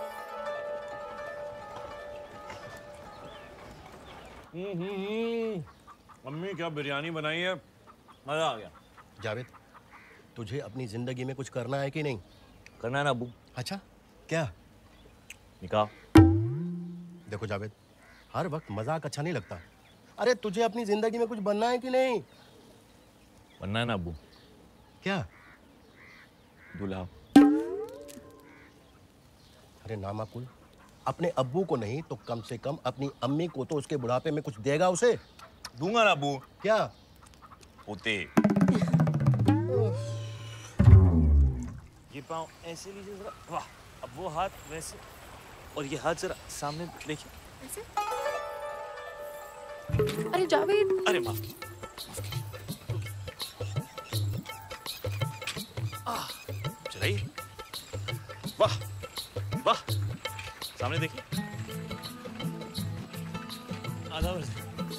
हम्म, मम्मी क्या बिरयानी बनाई है, मजा आ गया। जावेद तुझे अपनी जिंदगी में कुछ करना है कि नहीं? करना है ना अब्बू। अच्छा क्या? निकाह। देखो जावेद, हर वक्त मजाक अच्छा नहीं लगता। अरे तुझे अपनी जिंदगी में कुछ बनना है कि नहीं? बनना है ना अब्बू। क्या? दूल्हा। अरे नामाकुल, अपने अब्बू को नहीं तो कम से कम अपनी अम्मी को तो उसके बुढ़ापे में कुछ देगा उसे। दूंगा ना अब्बू। क्या? पोते। ये पाँव ऐसे लीजिए जरा। वाह, अब वो हाथ वैसे और ये हाथ जरा सामने देखिए। ऐसे? अरे जावेद। अरे माफ की। चलाइए। वाह वाह, सामने देखिए। आधा वर्ष।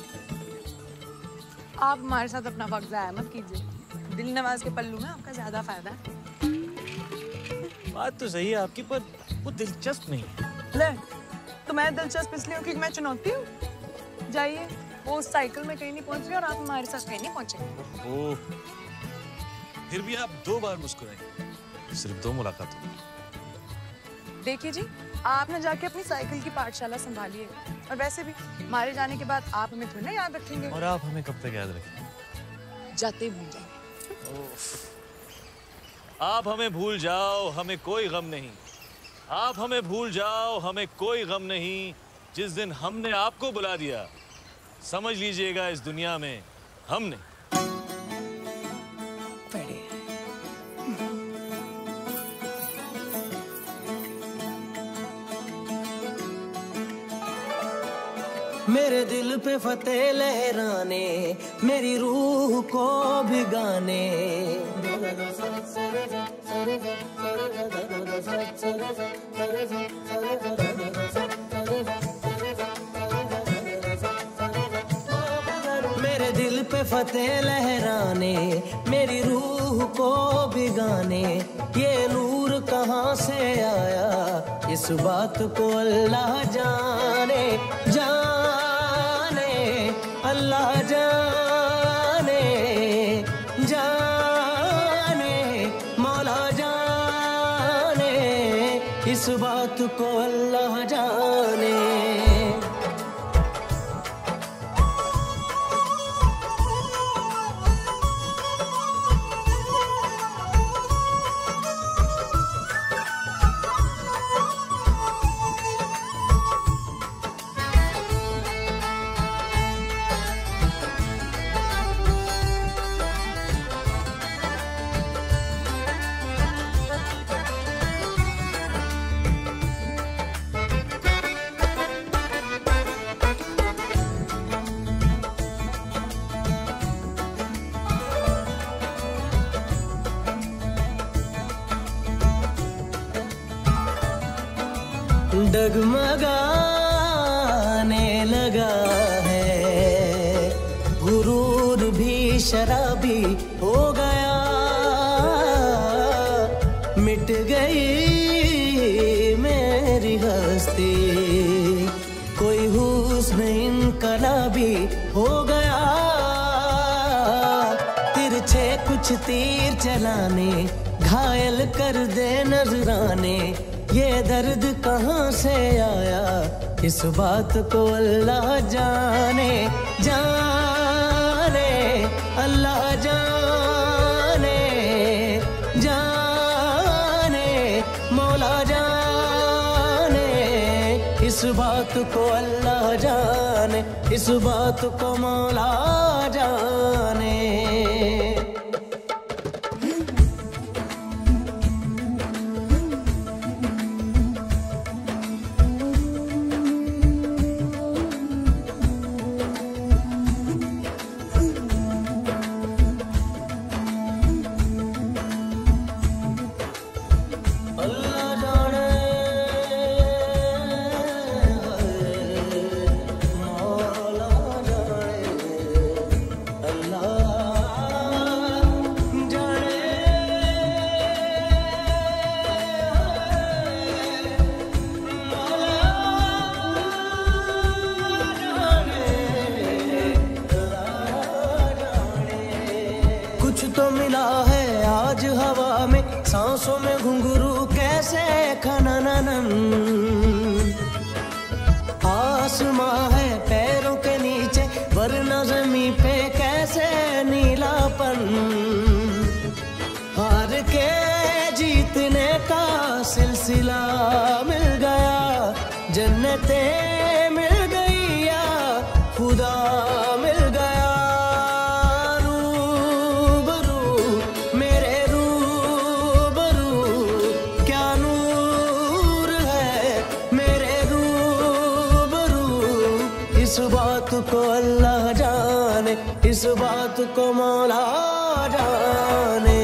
आप हमारे साथ अपना वक्त ज़ाया मत कीजिए। दिल नवाज के पल्लू में आपका ज्यादा फायदा है। बात तो सही है आपकी, पर वो दिलचस्प नहीं है। ले, तो मैं दिलचस्प इसलिए हूँ क्योंकि मैं चुनौती हूँ। जाइए, वो उस साइकिल में कहीं नहीं पहुंच रही और आप हमारे साथ कहीं नहीं पहुंचे। ओह, फिर भी आप दो बार मुस्कुराए, सिर्फ दो मुलाकात हुई। देखिए जी, आप न जाके अपनी साइकिल की पाठशाला संभालिए, और वैसे भी हमारे जाने के बाद आप हमें थोड़ी ना याद रखेंगे। और आप हमें कब तक याद रखेंगे? जाते भूल जाएंगे। आप हमें भूल जाओ, हमें कोई गम नहीं। आप हमें भूल जाओ, हमें कोई गम नहीं। जिस दिन हमने आपको बुला दिया, समझ लीजिएगा इस दुनिया में हमने। मेरे दिल पे फतेह लहराने, मेरी रूह को भिगाने। मेरे दिल पे फतेह लहराने, मेरी रूह को भिगाने। ये नूर कहाँ से आया, इस बात को अल्लाह जाने। जाने अल्लाह जाने, जाने मौला जाने, इस बात को अल्लाह जाने। डगमगाने लगा है, गुरूर भी शराबी हो गया, मिट गई मेरी हस्ती, कोई हुस्न इनकलाबी हो गया, तिरछे कुछ तीर चलाने, घायल कर दे नजराने, ये दर्द कहाँ से आया, इस बात को अल्लाह जाने, जाने अल्लाह जाने, जाने मौला जाने, इस बात को अल्लाह जाने, इस बात को मौला जाने। सांसों में घुंघरू कैसे खननन, आसमां है पैरों के नीचे वरना ज़मीं पे कैसे नीलापन, हार के जीतने का सिलसिला मिल गया, जन्नते मिल गई या खुदा मिल गया, इस बात को अल्लाह जाने, इस बात को मौला जाने।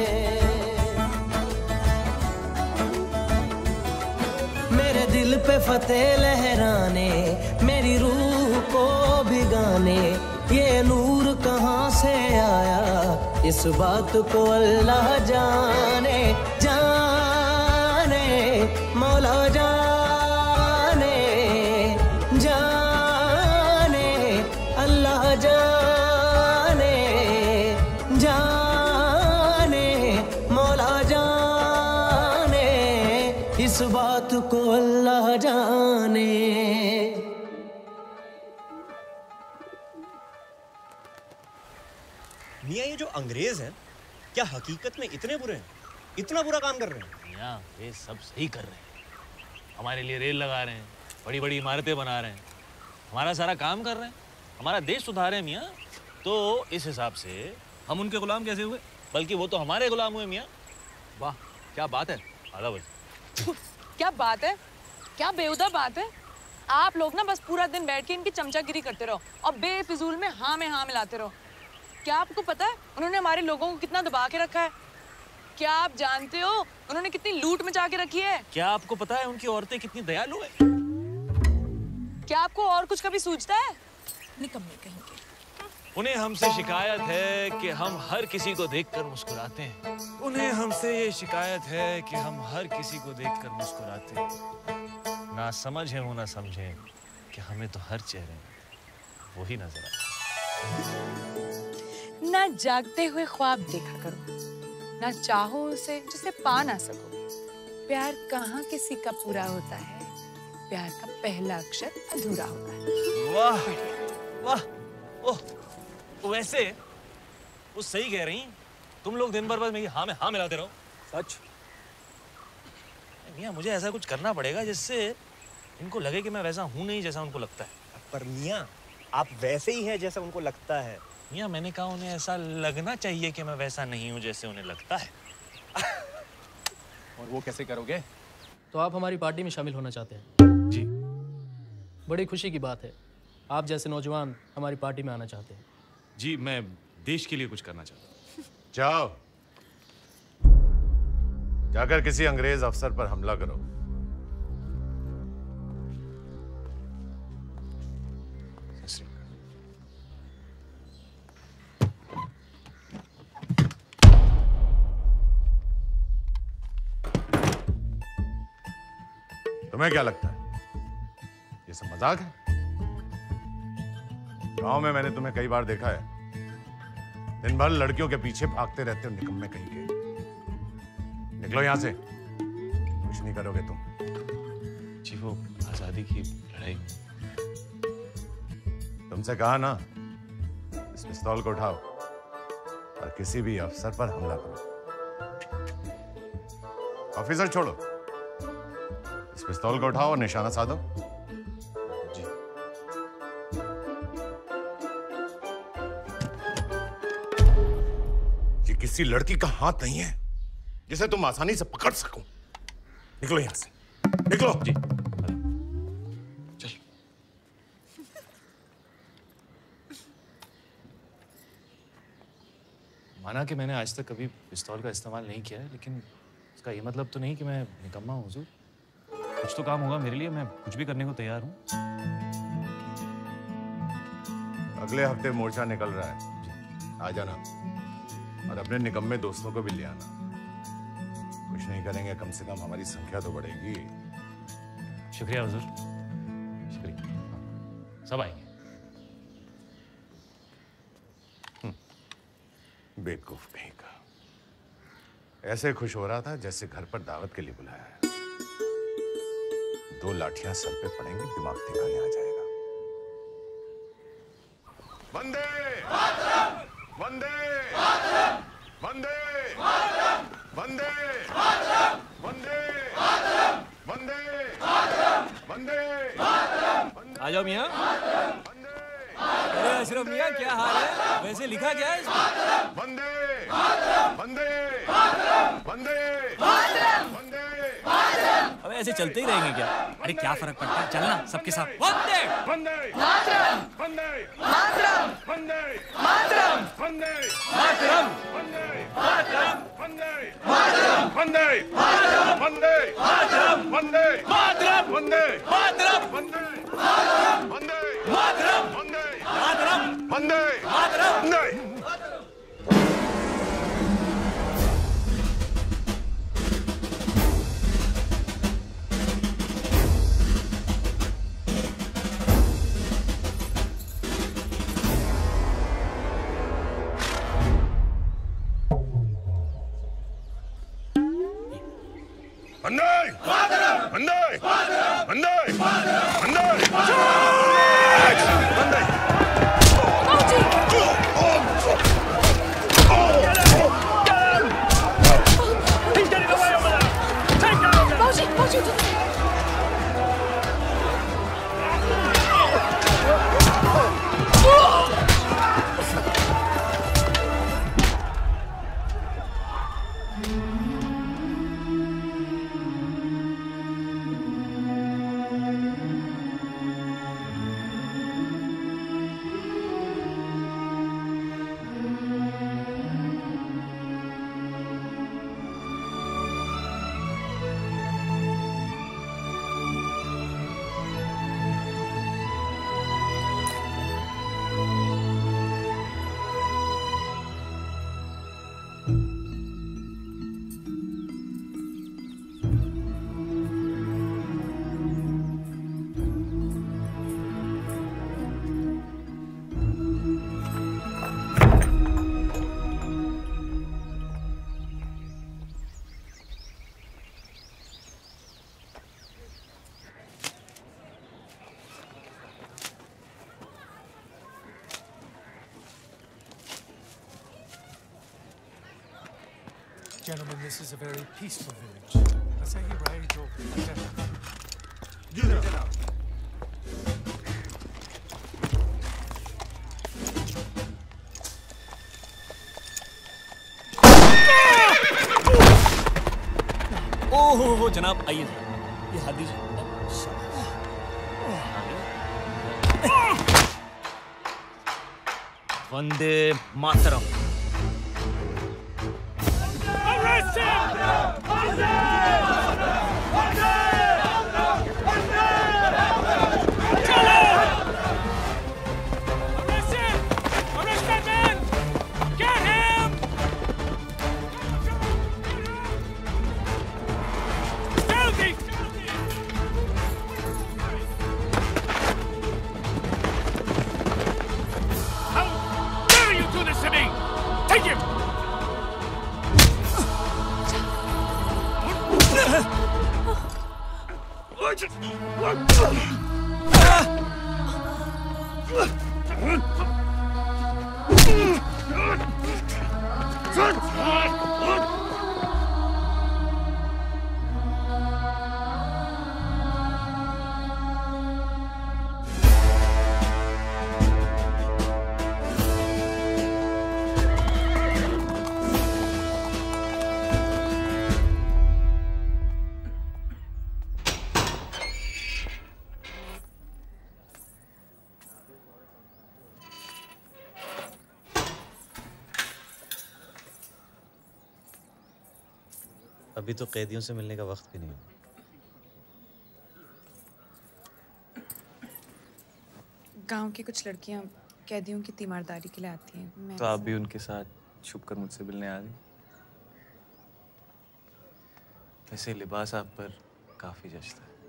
मेरे दिल पे फतेह लहराने, मेरी रूह को भिगाने, ये नूर कहाँ से आया, इस बात को अल्लाह जाने, जाने मौला जाने, जाने अल्लाह जाने, जाने मौला जाने, इस बात को अल्लाह जाने। मियाँ ये जो अंग्रेज हैं क्या हकीकत में इतने बुरे हैं, इतना बुरा काम कर रहे हैं? मियाँ ये सब सही कर रहे हैं, हमारे लिए रेल लगा रहे हैं, बड़ी बड़ी इमारतें बना रहे हैं, हमारा सारा काम कर रहे हैं, हमारा देश सुधार रहे हैं मियाँ। तो इस हिसाब से हम उनके गुलाम कैसे हुए, बल्कि वो तो हमारे गुलाम हुए मियाँ। वाह क्या बात है। आधा बज क्या बात है, क्या बेहुदा बात है। आप लोग ना बस पूरा दिन बैठ के इनकी चमचागिरी करते रहो और बेफिजूल में हाँ में हाँ मिलाते रहो। क्या आपको पता है उन्होंने हमारे लोगों को कितना दबा के रखा है? क्या आप जानते हो उन्होंने कितनी लूट मचा के रखी है? क्या आपको पता है उनकी औरतें कितनी दयालु है? क्या आपको और कुछ कभी सूझता है? निकम्मे कहेंगे। उन्हें हमसे शिकायत है कि हम हर किसी को देखकर मुस्कुराते हैं। उन्हें हमसे ये शिकायत है कि हम हर किसी को देखकर मुस्कुराते हैं। ना समझ है वो ना समझे कि हमें तो हर चेहरे में वही नजर आता है। ना जागते हुए ख्वाब देखा करो, ना चाहो उसे जिसे पा ना सको। प्यार कहाँ किसी का पूरा होता है, प्यार का पहला अक्षर अधूरा होता है। वाह वाह ओह वैसे वो सही कह रही। तुम लोग दिन भर बस मेरी हाँ में हाँ मिलाते रहो। सच मियाँ मुझे ऐसा कुछ करना पड़ेगा जिससे इनको लगे कि मैं वैसा हूँ नहीं जैसा उनको लगता है। पर मियाँ आप वैसे ही हैं जैसा उनको लगता है। मियाँ मैंने कहा उन्हें ऐसा लगना चाहिए कि मैं वैसा नहीं हूँ जैसे उन्हें लगता है। और वो कैसे करोगे? तो आप हमारी पार्टी में शामिल होना चाहते हैं? जी। बड़ी खुशी की बात है, आप जैसे नौजवान हमारी पार्टी में आना चाहते हैं। जी मैं देश के लिए कुछ करना चाहता हूँ। जाओ जाकर किसी अंग्रेज अफसर पर हमला करो, तुम्हें क्या लगता है ये सब मजाक है? गांव में मैंने तुम्हें कई बार देखा है, दिन भर लड़कियों के पीछे भागते रहते हो, निकम्मे कहीं के। निकलो यहां से, कुछ नहीं करोगे तुम। जी वो आजादी की लड़ाई। तुमसे कहा ना, इस पिस्तौल को उठाओ और किसी भी अफसर पर हमला करो। ऑफिसर छोड़ो, इस पिस्तौल को उठाओ और निशाना साधो। जी। ये किसी लड़की का हाथ नहीं है जिसे तुम आसानी से पकड़ सको। निकलो यहां से, निकलो। जी। माना कि मैंने आज तक कभी पिस्तौल का इस्तेमाल नहीं किया है, लेकिन इसका ये मतलब तो नहीं कि मैं निकम्मा हूँ हुजूर। कुछ तो काम होगा मेरे लिए, मैं कुछ भी करने को तैयार हूँ। अगले हफ्ते मोर्चा निकल रहा है, आ जाना और अपने निकम्मे दोस्तों को भी ले आना। कुछ नहीं करेंगे, कम से कम हमारी संख्या तो बढ़ेगी। शुक्रिया हुजूर, शुक्रिया। सब आएंगे। बेवकूफ कहीं का, ऐसे खुश हो रहा था जैसे घर पर दावत के लिए बुलाया है। दो लाठियां सर पे पड़ेंगी, दिमाग ठिकाने आ जाएगा। वंदे वंदे वंदे वंदे वंदे वंदे वंदे। आ जाओ मियां। अरे अशरफ मियां, क्या हाल है? वैसे लिखा क्या है इसमें? वंदे वंदे वंदे वंदे। अब ऐसे चलते ही रहेंगे क्या? अरे क्या फर्क पड़ता है, चलना सबके साथ। वंदे वंदे मातरम वंदे मातरम वंदे मातरम वंदे मातरम वंदे मातरम वंदे मातरम वंदे मातरम वंदे मातरम वंदे मातरम वंदे मातरम वंदे वंदे मातरम वंदे मातरम वंदे वंदे मातरम वंदे। वंदे मातरम वंदे मातरम वंदे मातरम वंदे वंदे। Gentlemen, this is a very peaceful village. Let's say he rides over. Get out. Get out. ओह हो हो जनाब, आइए ये हाथ दीजिए। वंदे मातरम। अभी तो कैदियों से मिलने का वक्त भी नहीं है। गांव की कुछ लड़कियां कैदियों की तीमारदारी के लिए आती हैं। मैं तो आप भी उनके साथ छुप कर मुझसे मिलने आ गई। वैसे लिबास आप पर काफी जचता है।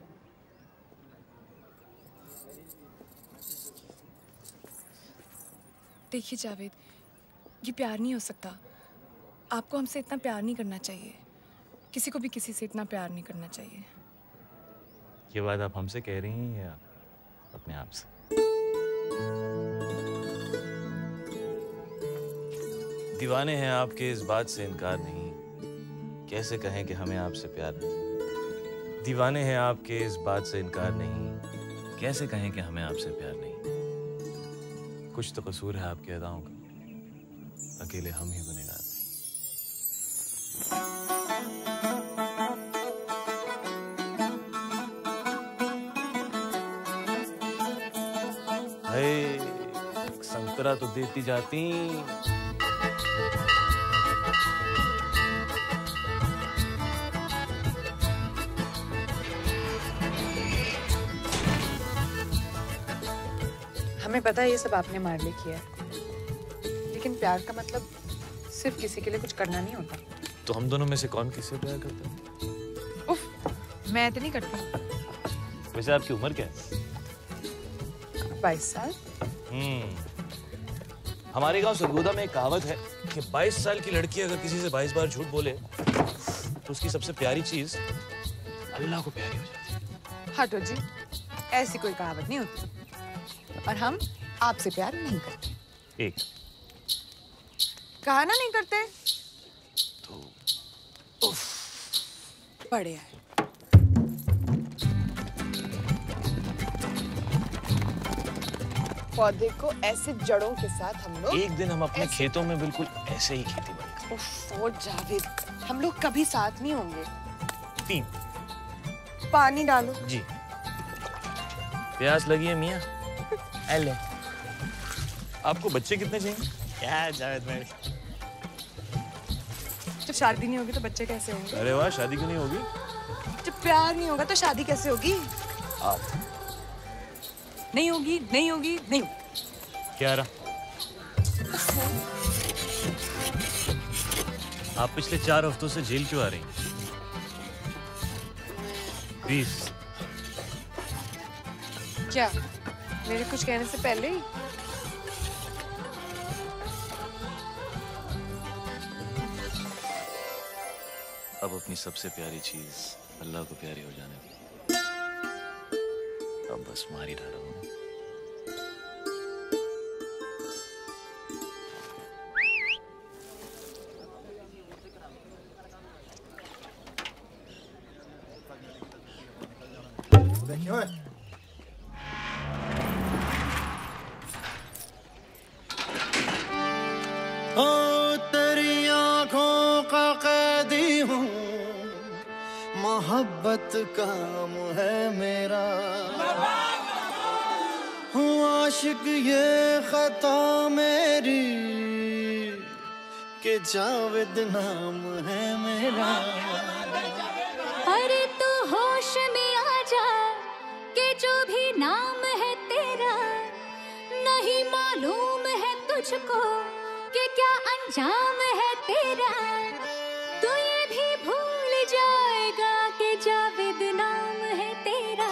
देखिए जावेद, ये प्यार नहीं हो सकता। आपको हमसे इतना प्यार नहीं करना चाहिए। किसी को भी किसी से इतना प्यार नहीं करना चाहिए। ये बात आप हमसे कह रही हैं या अपने आप से? दीवाने हैं आपके, इस बात से इनकार नहीं। कैसे कहें कि हमें आपसे प्यार नहीं। दीवाने हैं आपके, इस बात से इनकार नहीं। कैसे कहें कि हमें आपसे प्यार नहीं। कुछ तो कसूर है आपकी अदाओं का, अकेले हम ही गुनहगार। संतरा तो देती जाती। हमें पता है ये सब आपने मार ले किया है, लेकिन प्यार का मतलब सिर्फ किसी के लिए कुछ करना नहीं होता। तो हम दोनों में से कौन किससे प्यार करता है? उफ, मैं तो नहीं करती। वैसे आपकी उम्र क्या है? बाईस साल। हम्म। हमारे गांव सरगोदा में एक कहावत है कि बाईस साल की लड़की अगर किसी से बाईस बार झूठ बोले तो उसकी सबसे प्यारी चीज अल्लाह को प्यारी हो जाती है। हटो जी, ऐसी कोई कहावत नहीं होती। और हम आपसे प्यार नहीं करते। एक कहा ना नहीं करते तो उफ, बढ़िया है। पौधे को ऐसे जड़ों के साथ हम लोग एक दिन हम अपने खेतों में बिल्कुल ऐसे ही खेती बंद। उफ, वो जावेद, हम लोग कभी साथ नहीं होंगे। तीन पानी डालो जी। प्यास लगी है मियाँ? हेलो। आपको बच्चे कितने चाहिए? क्या जावेद भाई? जब शादी नहीं होगी तो बच्चे कैसे होंगे? अरे वाह, शादी क्यों नहीं होगी? जब प्यार नहीं होगा तो शादी कैसे होगी? आप नहीं होगी, नहीं होगी, नहीं होगी। क्या रहा? आप पिछले चार हफ्तों से जेल क्यों आ रही हैं? बीस। क्या मेरे कुछ कहने से पहले ही? अब अपनी सबसे प्यारी चीज अल्लाह को प्यारी हो जाने दी। अब बस मार ही डालो। देखियो ओ तेरी आंखों का कैदी हूँ, मोहब्बत काम है मेरा। हूँ आशिक ये खता मेरी कि जावेद नाम है मेरा। अरे तू होश में आ जा कि जो भी नाम है तेरा, नहीं मालूम है तुझको कि क्या अंजाम है तेरा। तू ये भी भूल जाएगा कि जावेद नाम है तेरा।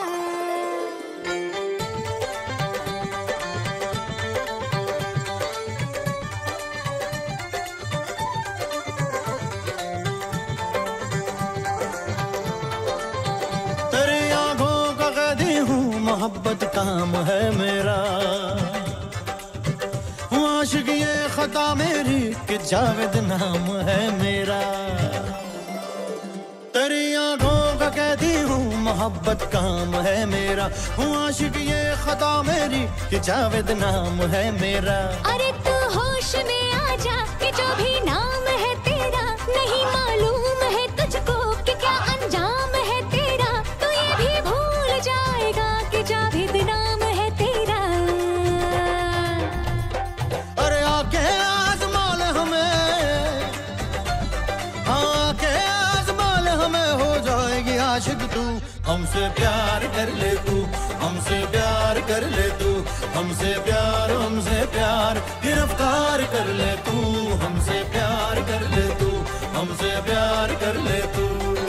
तेरी खता मेरी कि जावेद नाम है मेरा। तेरी आंखों का कहती हूँ मोहब्बत काम है मेरा। हूँ आशिक ये खता मेरी कि जावेद नाम है मेरा। अरे तू होश में आ जा कि जो भी नाम है तेरा नहीं मालूम है तुझको कि क्या अंजाम है तेरा। तो ये भी भूल जाएगा कि जावेद नाम है तेरा। अरे आके आजमा ले हमें, आके आजमा ले हमें, हो जाएगी आशिक तू। हमसे प्यार कर ले तू, हमसे प्यार कर ले तू, हमसे प्यार हमसे प्यार गिरफ्तार कर ले तू। हमसे प्यार कर ले तू, हमसे प्यार कर ले तू।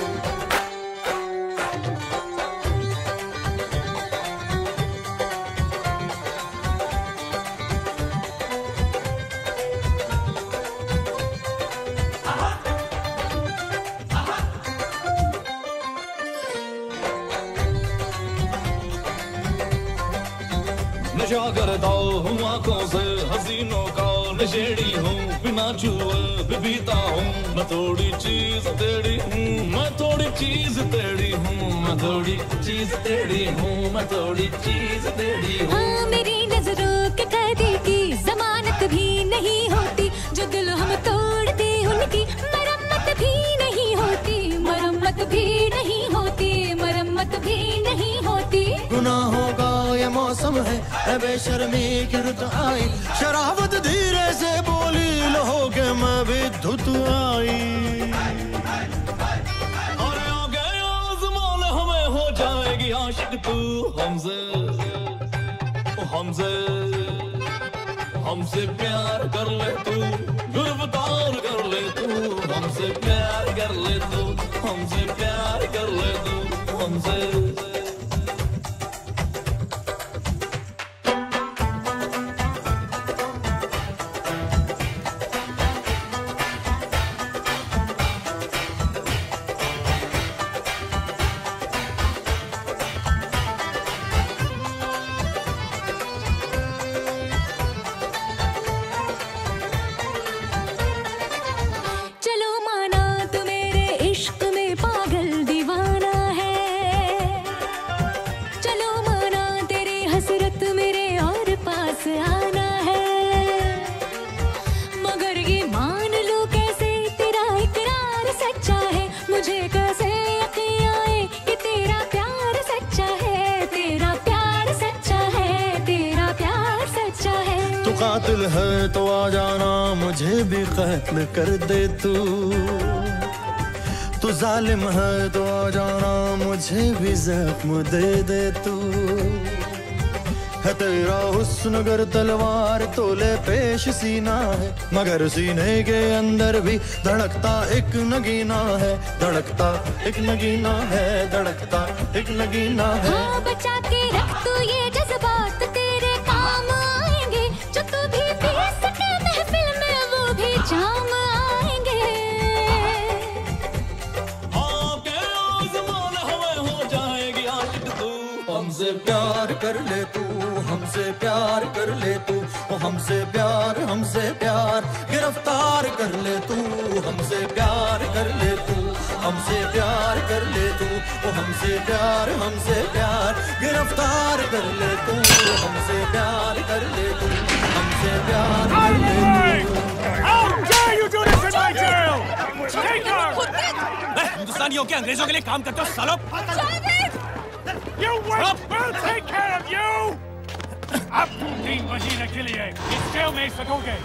नशा करता हूँ आंखों से हसीनों का नशेड़ी हूँ। बिना छुए भी पीता हूँ मैं थोड़ी चीज तेरी हूँ। मैं थोड़ी चीज तेरी हूँ, मैं थोड़ी चीज तेरी हूँ, मैं थोड़ी चीज तेरी हूँ। हाँ मेरी नजरों के कैदी की जमानत भी नहीं होती। जो दिल हम तोड़ते उनकी मरम्मत भी नहीं होती। मरम्मत भी नहीं होती, मरम्मत भी नहीं होती। गुनाहों का ये मौसम है, है बेशर्मी की रुत आई। शराबत धीरे से बोली लहो के मैं भी धुत आई। अरे आगे आज़माल हमें हो जाएगी आशिक तू। हमसे हमसे हमसे प्यार कर ले तू, गिरफ्तार कर ले तू। हमसे प्यार कर ले तू, हमसे प्यार कर ले तू। हमसे चलो माना तू मेरे इश्क में पागल दीवाना है। चलो माना तेरी हसरत मेरे और पास आना है। मगर ये मान लो कैसे तेरा इकरार सच्चा है। मुझे कैसे यकीन आए कि तेरा प्यार सच्चा है। तेरा प्यार सच्चा है, तेरा प्यार सच्चा है। तू कातिल है तो आ जाना, मुझे भी कत्ल कर दे तू। तू जालिम है तो आ जाना, मुझे भी जख्म दे दे तू। है तेरा हुस्न अगर तलवार तो ले पेश सीना है। मगर सीने के अंदर भी धड़कता एक नगीना है। धड़कता एक नगीना है, धड़कता एक नगीना है। हाँ बचा के रख तू ये जज्बात तेरे काम आएंगे। जो तू भी पी सके महफिल में वो भी जाम आएंगे। आगे आज़माल हमें हो जाएगी आशिक तू। हमसे प्यार कर ले तू, हमसे प्यार कर ले तू। ओ हमसे प्यार हमसे प्यार गिरफ्तार कर ले तू। हमसे प्यार कर ले तू, हमसे प्यार कर ले तू। ओ हमसे प्यार हमसे प्यार गिरफ्तार कर ले तू। हमसे प्यार कर ले तू, हमसे प्यार कर ले तू। How dare you do this in my jail? Take her! हिंदुस्तानियों के अंग्रेजों के लिए काम करते हो सालो। You wait! We'll take care of you! अब तीन मशीनें के लिए इस जेल में सकोगे।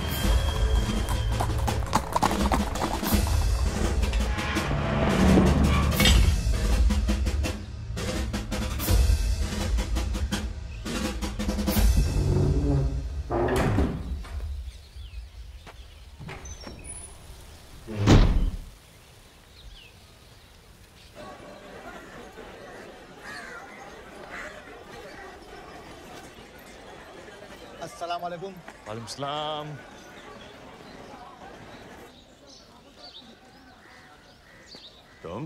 अस्सलाम वालेकुम। वालेकुम सलाम। तुम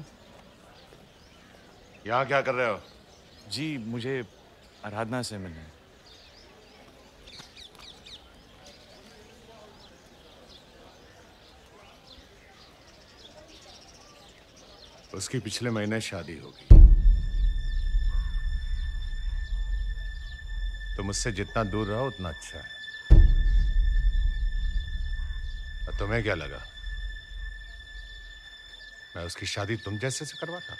यहाँ क्या कर रहे हो? जी मुझे आराधना से मिलना है। उसकी पिछले महीने शादी होगी। तो मुझसे जितना दूर रहो उतना अच्छा है। और तुम्हें क्या लगा मैं उसकी शादी तुम जैसे से करवाता?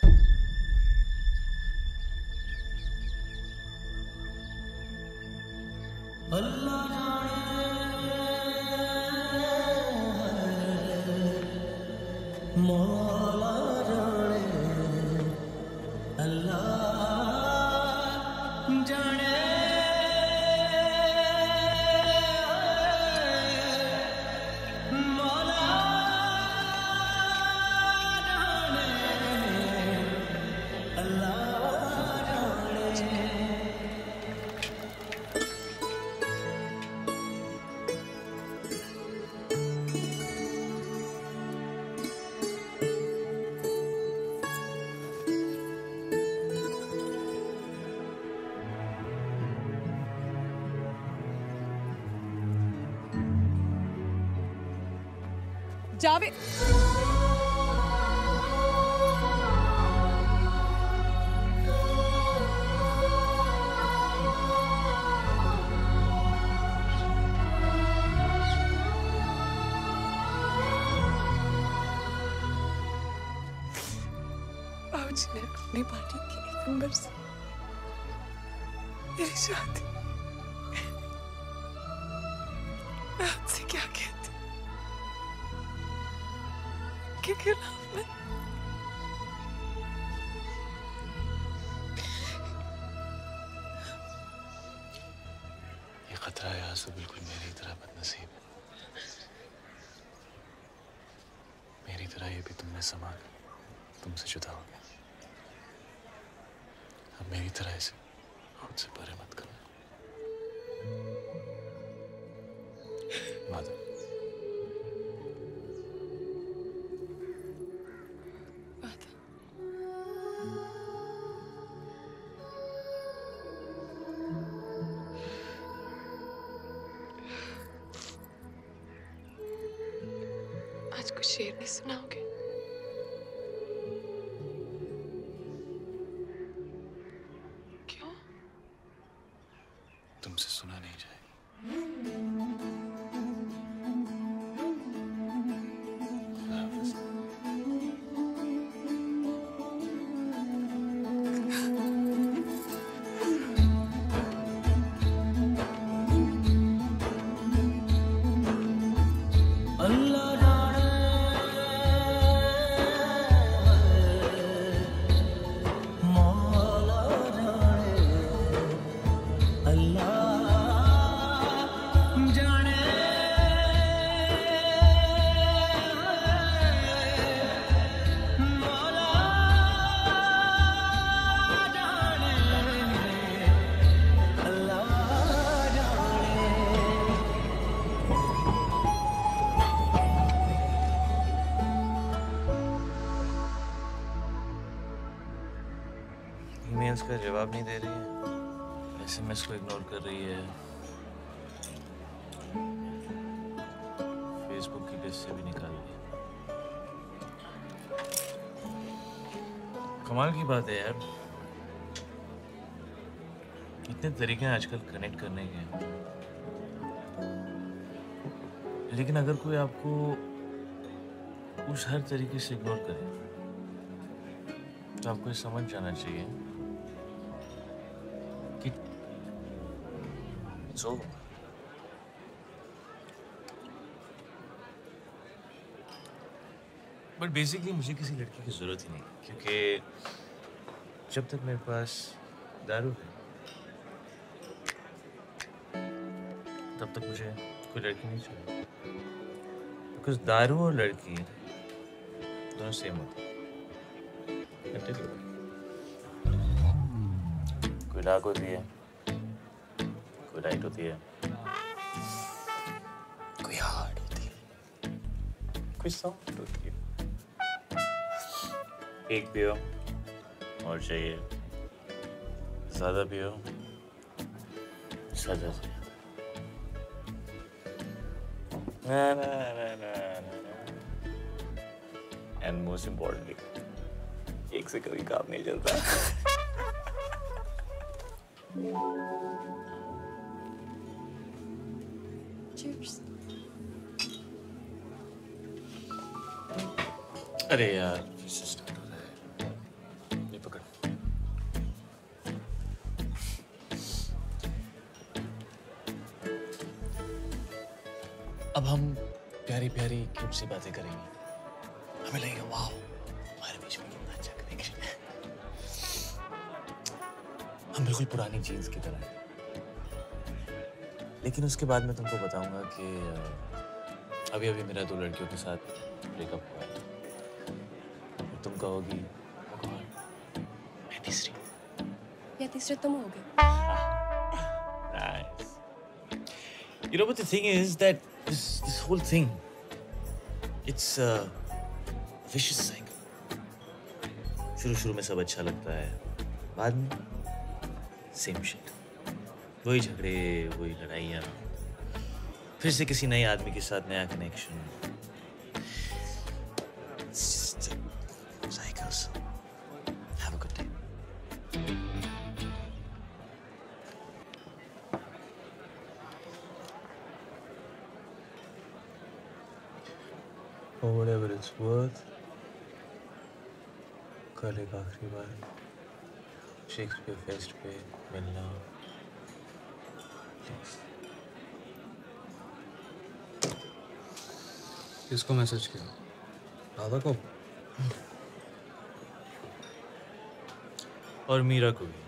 मौला जाने अल्लाह जाने मौला जाने अल्लाह जाने। जावेद बाबूजी ने अपनी पार्टी के एक नंबर से मेरी शादी मैं आपसे क्या कहती के खिलाफ में ये खतरा है आंसू बिल्कुल मेरी तरह बदनसीब है। मेरी तरह ये भी तुमने संभाल तुमसे जुदा हो गया। अब मेरी तरह इसे खुद से परे मत करना। माधव आज कुछ शेर नहीं सुनाओगे? क्यों? तुमसे सुना नहीं जाएगा। ईमेल्स का जवाब नहीं दे रही है, एसएमएस को इग्नोर कर रही है, फेसबुक की लिस्ट से भी निकाल दी। कमाल की बात है यार, इतने तरीके हैं आजकल कनेक्ट करने के, लेकिन अगर कोई आपको उस हर तरीके से इग्नोर करे तो आपको ये समझ जाना चाहिए कि it's over. बट बेसिकली मुझे किसी लड़की की जरूरत ही नहीं, क्योंकि जब तक मेरे पास दारू है तब तक मुझे कोई लड़की नहीं चाहिए, बिकॉज दारू और लड़की दोनों सेम होती है। कोई डार्क होती है, कोई लाइट होती है, कोई हार्ड होती है, कोई सॉफ्ट होती है। एक पियो और चाहिए, ज्यादा पियो सजा से। ना ना ना ना ना, and most importantly केक से कभी काम नहीं चलता। Cheers. अरे यार फिर से स्टार्ट हो रहा है। ये पकड़। अब हम प्यारी प्यारी क्यूट सी बातें करेंगे। हमें लगेगा वाह हमारे बीच में कितना अच्छा कनेक्शन है। हम बिल्कुल पुरानी जीन्स की तरह हैं। लेकिन उसके बाद मैं तुमको बताऊंगा कि अभी अभी मेरा दो लड़कियों के साथ ब्रेकअप हुआ है। तुम कहोगी वो कौन? मैं तीसरी। या तीसरे तुम हो गए। Nice. You know what the thing is that this this whole thing, it's a vicious cycle. शुरू शुरू में सब अच्छा लगता है, बाद में same shit. वही झगड़े, वही लड़ाइयाँ, फिर से किसी नए आदमी के साथ नया connection. Have a good day. For whatever it's worth, कल एक आखिरी बार शेक्सपियर फेस्ट पे मिलना। किसको मैसेज किया? राधा को? और मीरा को भी।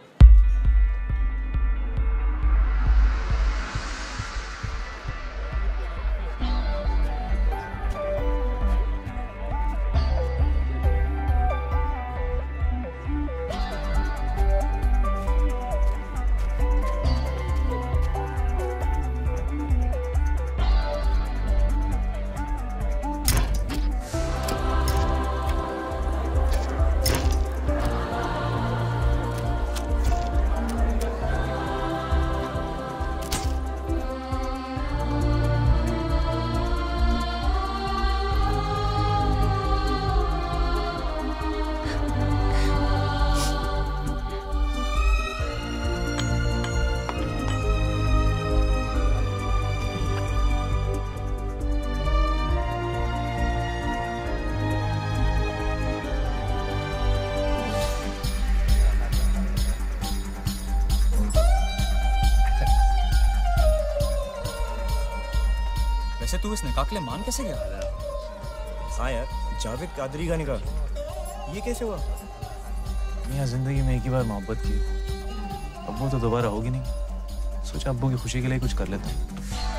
वैसे तू इस निकाह के लिए मान कैसे गया? हाँ यार, जावेद कादरी का निकाह ये कैसे हुआ? मैं जिंदगी में एक ही बार मोहब्बत की, अब वो तो दोबारा होगी नहीं। सोचा अब्बू की खुशी के लिए कुछ कर लेता हूँ।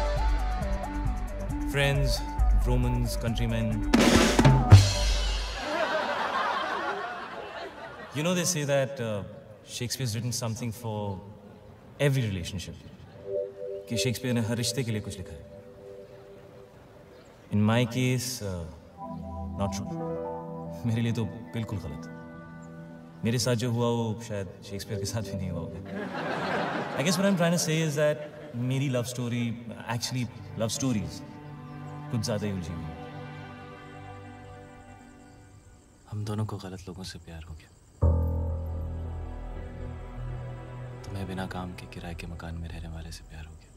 Friends, Romans, countrymen. You know they say that uh, Shakespeare's written something for every relationship. कि शेक्सपियर ने हर रिश्ते के लिए कुछ लिखा है। In my case, uh, not true. मेरे लिए तो बिल्कुल गलत। मेरे साथ जो हुआ वो शायद शेक्सपियर के साथ भी नहीं हुआ होगा। I guess what I'm trying to say is that मेरी love story, actually love stories, कुछ ज़्यादा ही उलझी हुई। हम दोनों को गलत लोगों से प्यार हो गया। तुम्हें बिना काम के किराए के मकान में रहने वाले से प्यार हो गया।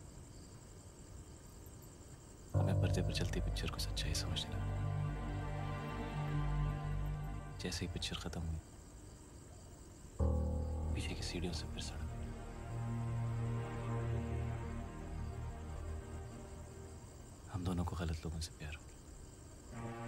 हमें पर्दे पर चलती पिक्चर को सच्चाई समझने लगा। जैसे ही पिक्चर खत्म हुई, पीछे की सीढ़ियों से फिर सड़क। हम दोनों को गलत लोगों से प्यार हो गया।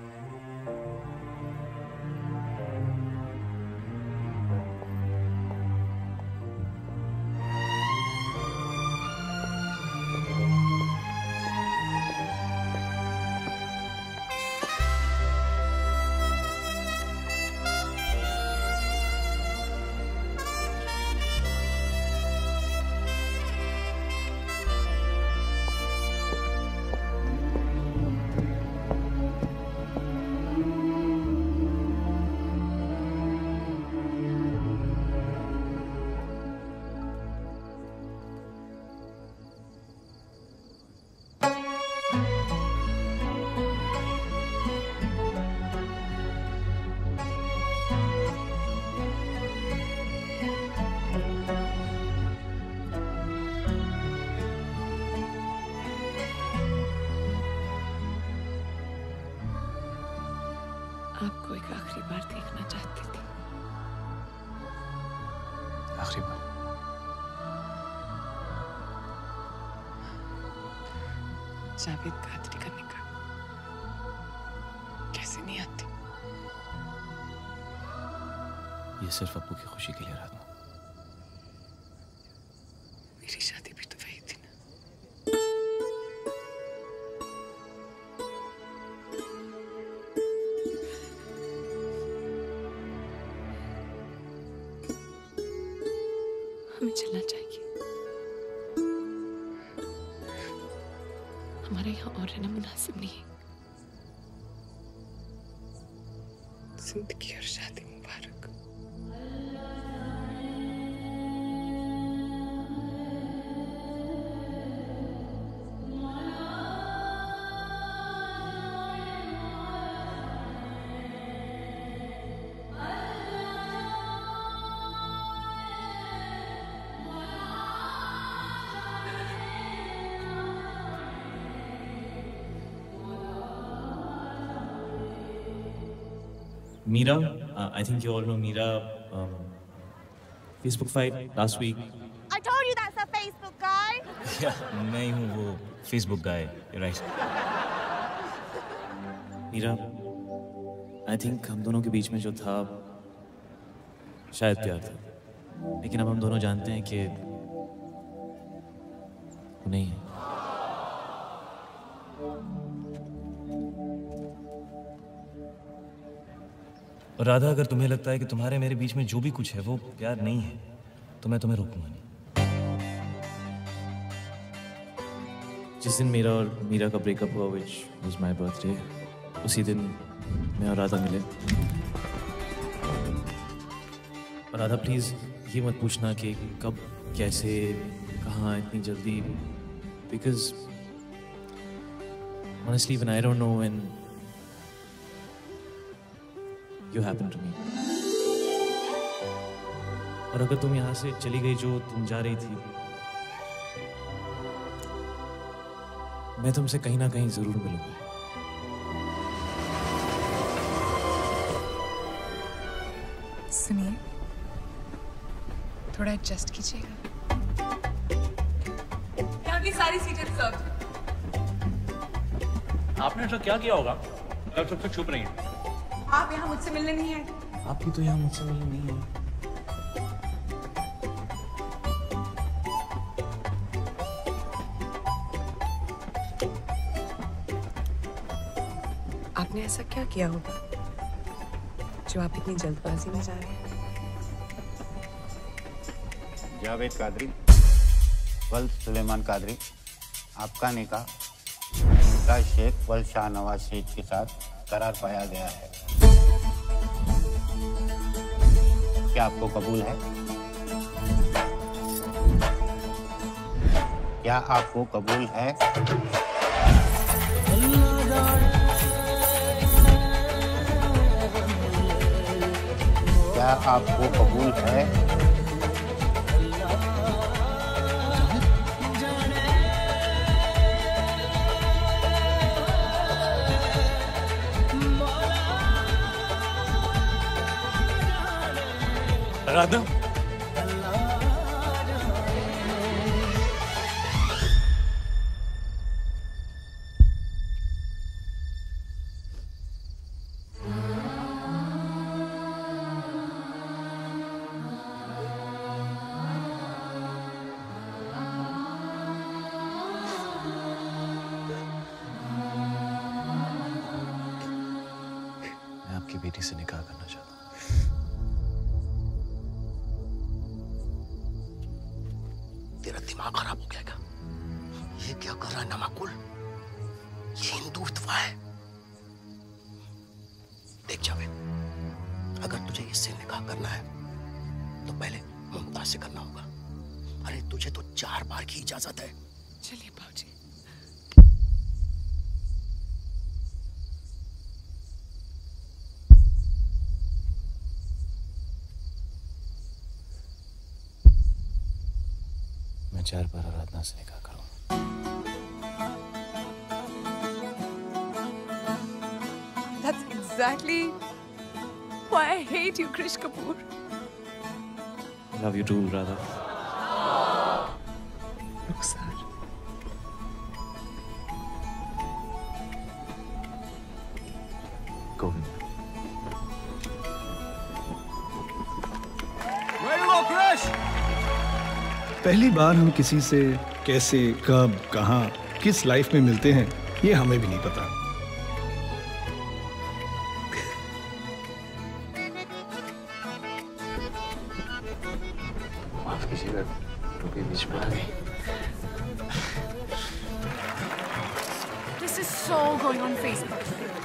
आखिरी बार। जावेद कादरी का निकाह कैसे नहीं आती? ये सिर्फ अब्बू की खुशी के लिए राधा। मेरी शादी भी तो वही थी ना। हमें चलना चाहिए। हमारे यहाँ और रहना मुनासिब नहीं है। जिंदगी और शादी मुबारक। Mira, uh, I think you all know Mira. Um, Facebook fight last week. I told you that's a Facebook guy. Yeah, मैं ही हूँ वो Facebook guy. You're right. Mira, I think हम दोनों के बीच में जो था शायद प्यार था, लेकिन अब हम दोनों जानते हैं कि वो नहीं है। और राधा, अगर तुम्हें लगता है कि तुम्हारे मेरे बीच में जो भी कुछ है वो प्यार नहीं है, तो मैं तुम्हें रोकूंगा नहीं। जिस दिन मेरा और मीरा का ब्रेकअप हुआ, which was my birthday, उसी दिन मैं और राधा मिले। और राधा, प्लीज ये मत पूछना कि कब, कैसे, कहाँ, इतनी जल्दी, because honestly when I don't know when you happen to me. और अगर तुम यहाँ से चली गई जो तुम जा रही थी, मैं तुमसे कहीं ना कहीं जरूर मिलूंगा। सुनिए, थोड़ा एडजस्ट कीजिएगा। यहाँ की सारी सीटें रिजर्व। आपने ऐसा क्या किया होगा तब सबसे छुप रही हैं? आप यहाँ मुझसे मिलने नहीं आए। आप भी तो यहाँ मुझसे मिलने नहीं आए। आपने ऐसा क्या किया होगा जो आप इतनी जल्दबाजी में जा रहे हैं? जावेद कादरी, वल सुलेमान कादरी, आपका निकाह मुमताज शेख वल शाहनवाज शेख के साथ करार पाया गया है। क्या आपको कबूल है? क्या आपको कबूल है? क्या आपको कबूल है? राधा, मैं आपकी बेटी से निकाह करना चाहता हूँ। तेरा दिमाग खराब हो गया क्या? ये क्या कर रहा है नामाकुल? ये हिंदुत्व है। देख जावेद, अगर तुझे इससे निकाह करना है तो पहले मुमताज से करना होगा। अरे तुझे तो चार बार की इजाजत है। चलिए बाबूजी। मैं चार बार आराधना से निकाह करूँ। That's exactly why I hate you, Krish Kapoor. Love you too, Radha. Rukhsar. Govind. Where you go, Krish? पहली बार हम किसी से कैसे, कब, कहाँ, किस लाइफ में मिलते हैं, ये हमें भी नहीं पता। माफ कीजिएगा, टोपी बीच में आ गई। This is so going on Facebook.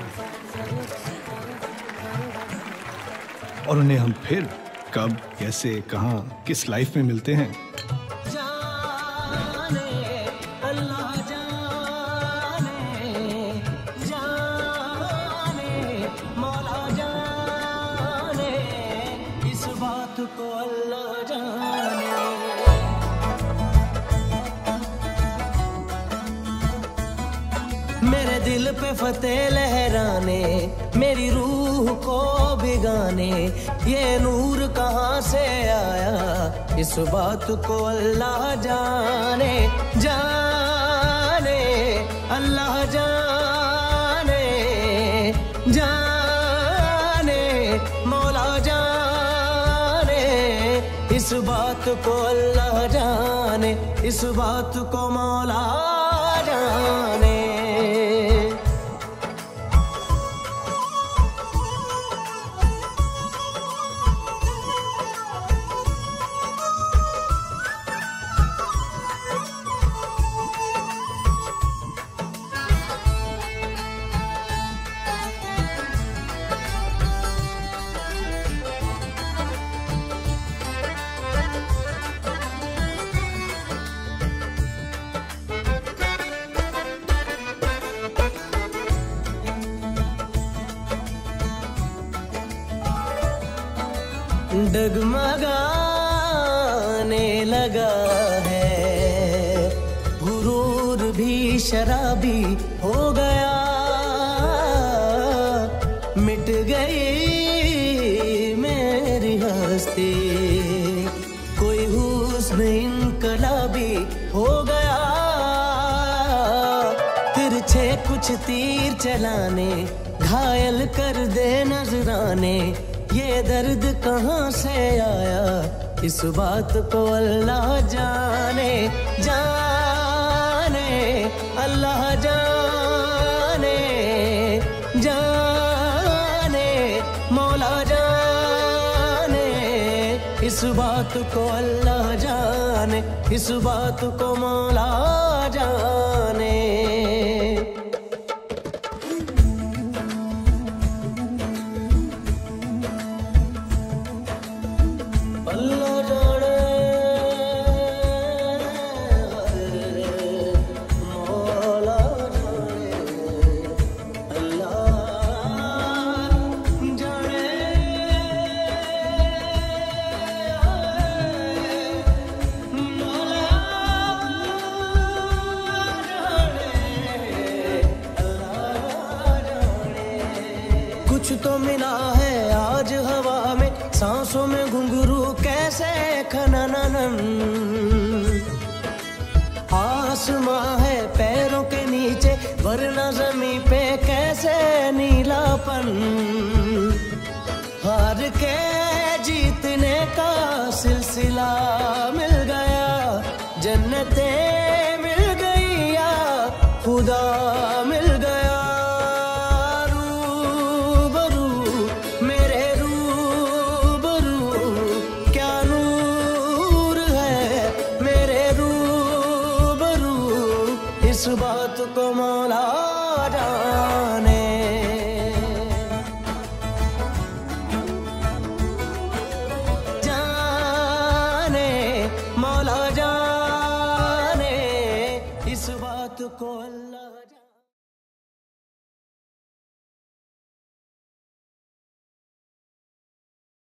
और उन्हें हम फिर कब, कैसे, कहाँ, किस लाइफ में मिलते हैं, मेरे दिल पे फतेह लहराने, मेरी रूह को भिगाने, ये नूर कहाँ से आया, इस बात को अल्लाह जाने, जाने अल्लाह जाने, जाने मौला जाने, इस बात को अल्लाह जाने, इस बात को मौला जाने। डगमगाने लगा है, गुरूर भी शराबी हो गया, मिट गई मेरी हस्ती, कोई हुस्न इनकलाबी हो गया, तिरछे कुछ तीर चलाने, घायल कर दे नजराने, ये दर्द कहाँ से आया, इस बात को अल्लाह जाने, जाने अल्लाह जाने, जाने मौला जाने, इस बात को अल्लाह जाने, इस बात को मौला जाने। कुछ तो मिला है आज हवा में, सांसों में घुंघरू कैसे खननन, आसमां है पैरों के नीचे वरना जमीन पे कैसे नीलापन, हार के जीतने का सिलसिला मिल गया, जन्नते मिल गई या खुदा मिल गया, इस बात को मौला जाने, जाने मौला जाने, इस बात को अल्लाह